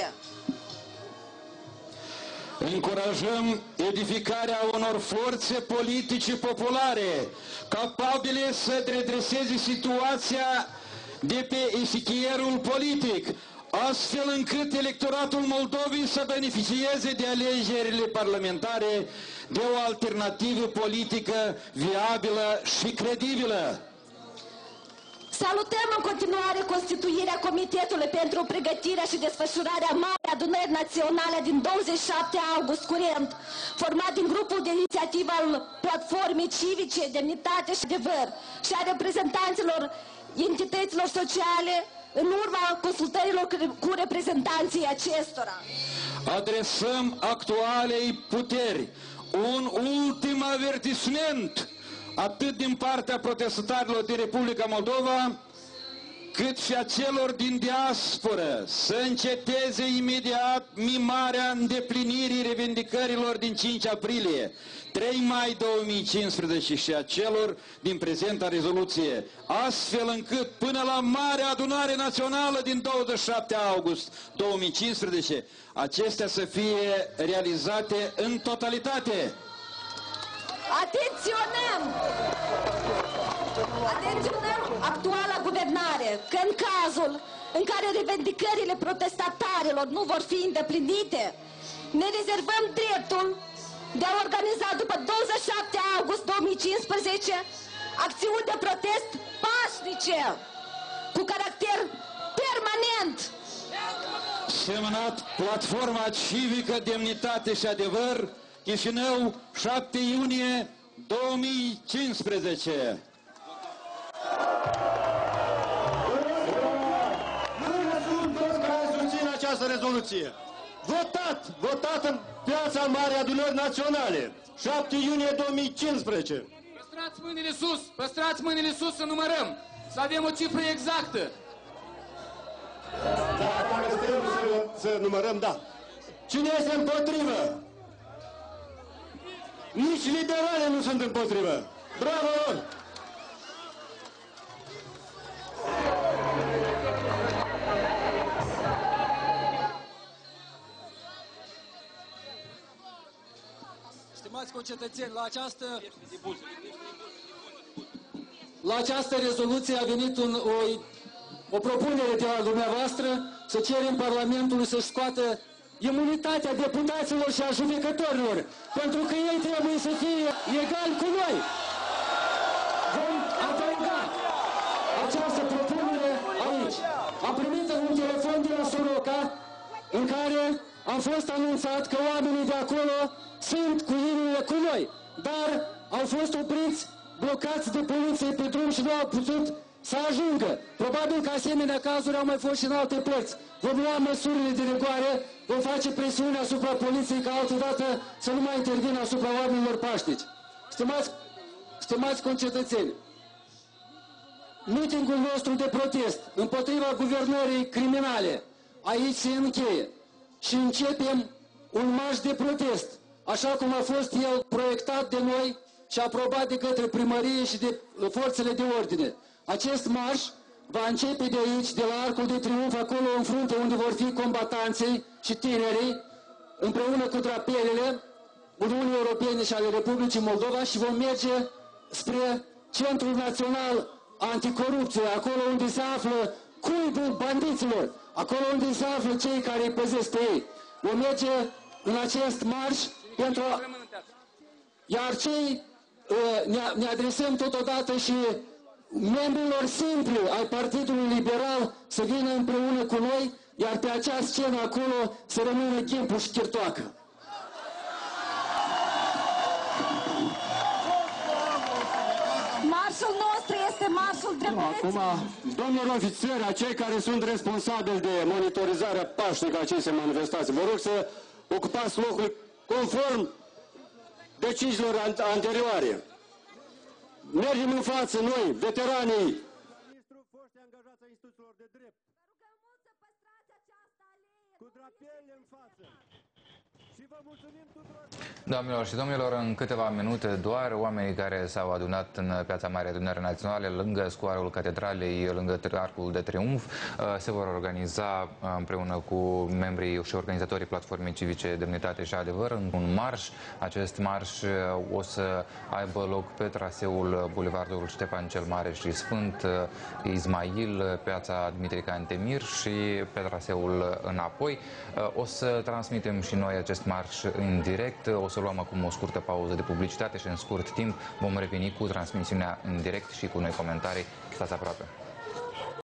Încurajăm edificarea unor forțe politice populare capabile să redreseze situația de pe eșichierul politic, astfel încât electoratul Moldovei să beneficieze de alegerile parlamentare de o alternativă politică viabilă și credibilă. Salutăm în continuare constituirea Comitetului pentru pregătirea și desfășurarea Marii Adunări Naționale din douăzeci și șapte august curent, format din grupul de inițiativă al Platformei Civice, Demnitate și Adevăr și a reprezentanților entităților sociale în urma consultărilor cu reprezentanții acestora. Adresăm actualei puteri un ultim avertisment atât din partea protestatarilor din Republica Moldova, cât și a celor din diasporă, să înceteze imediat mimarea îndeplinirii revendicărilor din cinci aprilie, trei mai două mii cincisprezece și a celor din prezenta rezoluție, astfel încât până la Marea Adunare Națională din douăzeci și șapte august două mii cincisprezece, acestea să fie realizate în totalitate. Atenționăm! Atenționăm actuala guvernare că în cazul în care revendicările protestatarilor nu vor fi îndeplinite, ne rezervăm dreptul de a organiza după douăzeci și șapte august două mii cincisprezece acțiuni de protest pașnice cu caracter permanent. Semnat Platforma Civică, Demnitate și Adevăr, Chișinău, șapte iunie două mii cincisprezece. Mulțumesc toți care susțin această rezoluție. rezoluție. Votat, votat în Piața Mare Adunări Naționale, șapte iunie două mii cincisprezece. Păstrați mâinile sus, păstrați mâinile sus să numărăm, să avem o cifră exactă. Da, dacă stăm să, să numărăm, da. Cine este împotrivă? Nici liberale nu sunt împotrivă. Bravo lor! Stimați concetățeni, la această, la această rezoluție a venit un, o, o propunere de la dumneavoastră să cerem Parlamentului să-și scoată imunitatea deputaților și a judecătorilor, pentru că ei trebuie să fie egali cu noi. Vom adăuga această propunere aici. Am primit un telefon de la Soroca în care am fost anunțat că oamenii de acolo sunt cu inimile cu noi, dar au fost opriți, blocați de poliție pe drum și nu au putut să ajungă. Probabil că asemenea cazuri au mai fost și în alte părți. Vom lua măsurile de rigoare, vom face presiune asupra poliției ca altădată să nu mai intervină asupra oamenilor pașnici. Stimați, stimați concetățeni, mitingul nostru de protest împotriva guvernării criminale aici se încheie și începem un marș de protest, așa cum a fost el proiectat de noi și aprobat de către primărie și de forțele de ordine. Acest marș va începe de aici, de la Arcul de Triunf, acolo în frunte unde vor fi combatanții și tinerii, împreună cu drapelele Uniunii Europene și ale Republicii Moldova, și vom merge spre Centrul Național Anticorupție, acolo unde se află cuibul bandiților, acolo unde se află cei care îi păzesc pe ei. Vom merge în acest marș pentru a... Iar cei ne, ne adresăm totodată și membrilor simpli ai Partidului Liberal să vină împreună cu noi, iar pe acea scenă acolo să rămână Gimpu și Chirtoacă. Marșul nostru este marșul dreptății. Acum, domnilor ofițeri, acei care sunt responsabili de monitorizarea pașnică a acestei manifestații, vă rog să ocupați locul conform deciziilor anterioare. Mergem în față noi, veteranii. Ministrul, foști angajați ai instituțiilor de drept. Vă rugăm mult să păstrați această alie. Cu drapelele în față. Și vă mulțumim tuturor. Doamnelor și domnilor, în câteva minute doar, oamenii care s-au adunat în Piața Mare Adunări Naționale, lângă scoarul Catedralei, lângă Arcul de Triunf, se vor organiza împreună cu membrii și organizatorii Platformei Civice Demnitate și Adevăr în un marș. Acest marș o să aibă loc pe traseul Bulevardul Ștefan cel Mare și Sfânt Ismail, Piața Dimitrie Cantemir și pe traseul înapoi. O să transmitem și noi acest marș în direct. O să luăm acum o scurtă pauză de publicitate și în scurt timp vom reveni cu transmisiunea în direct și cu noi comentarii. Stați aproape!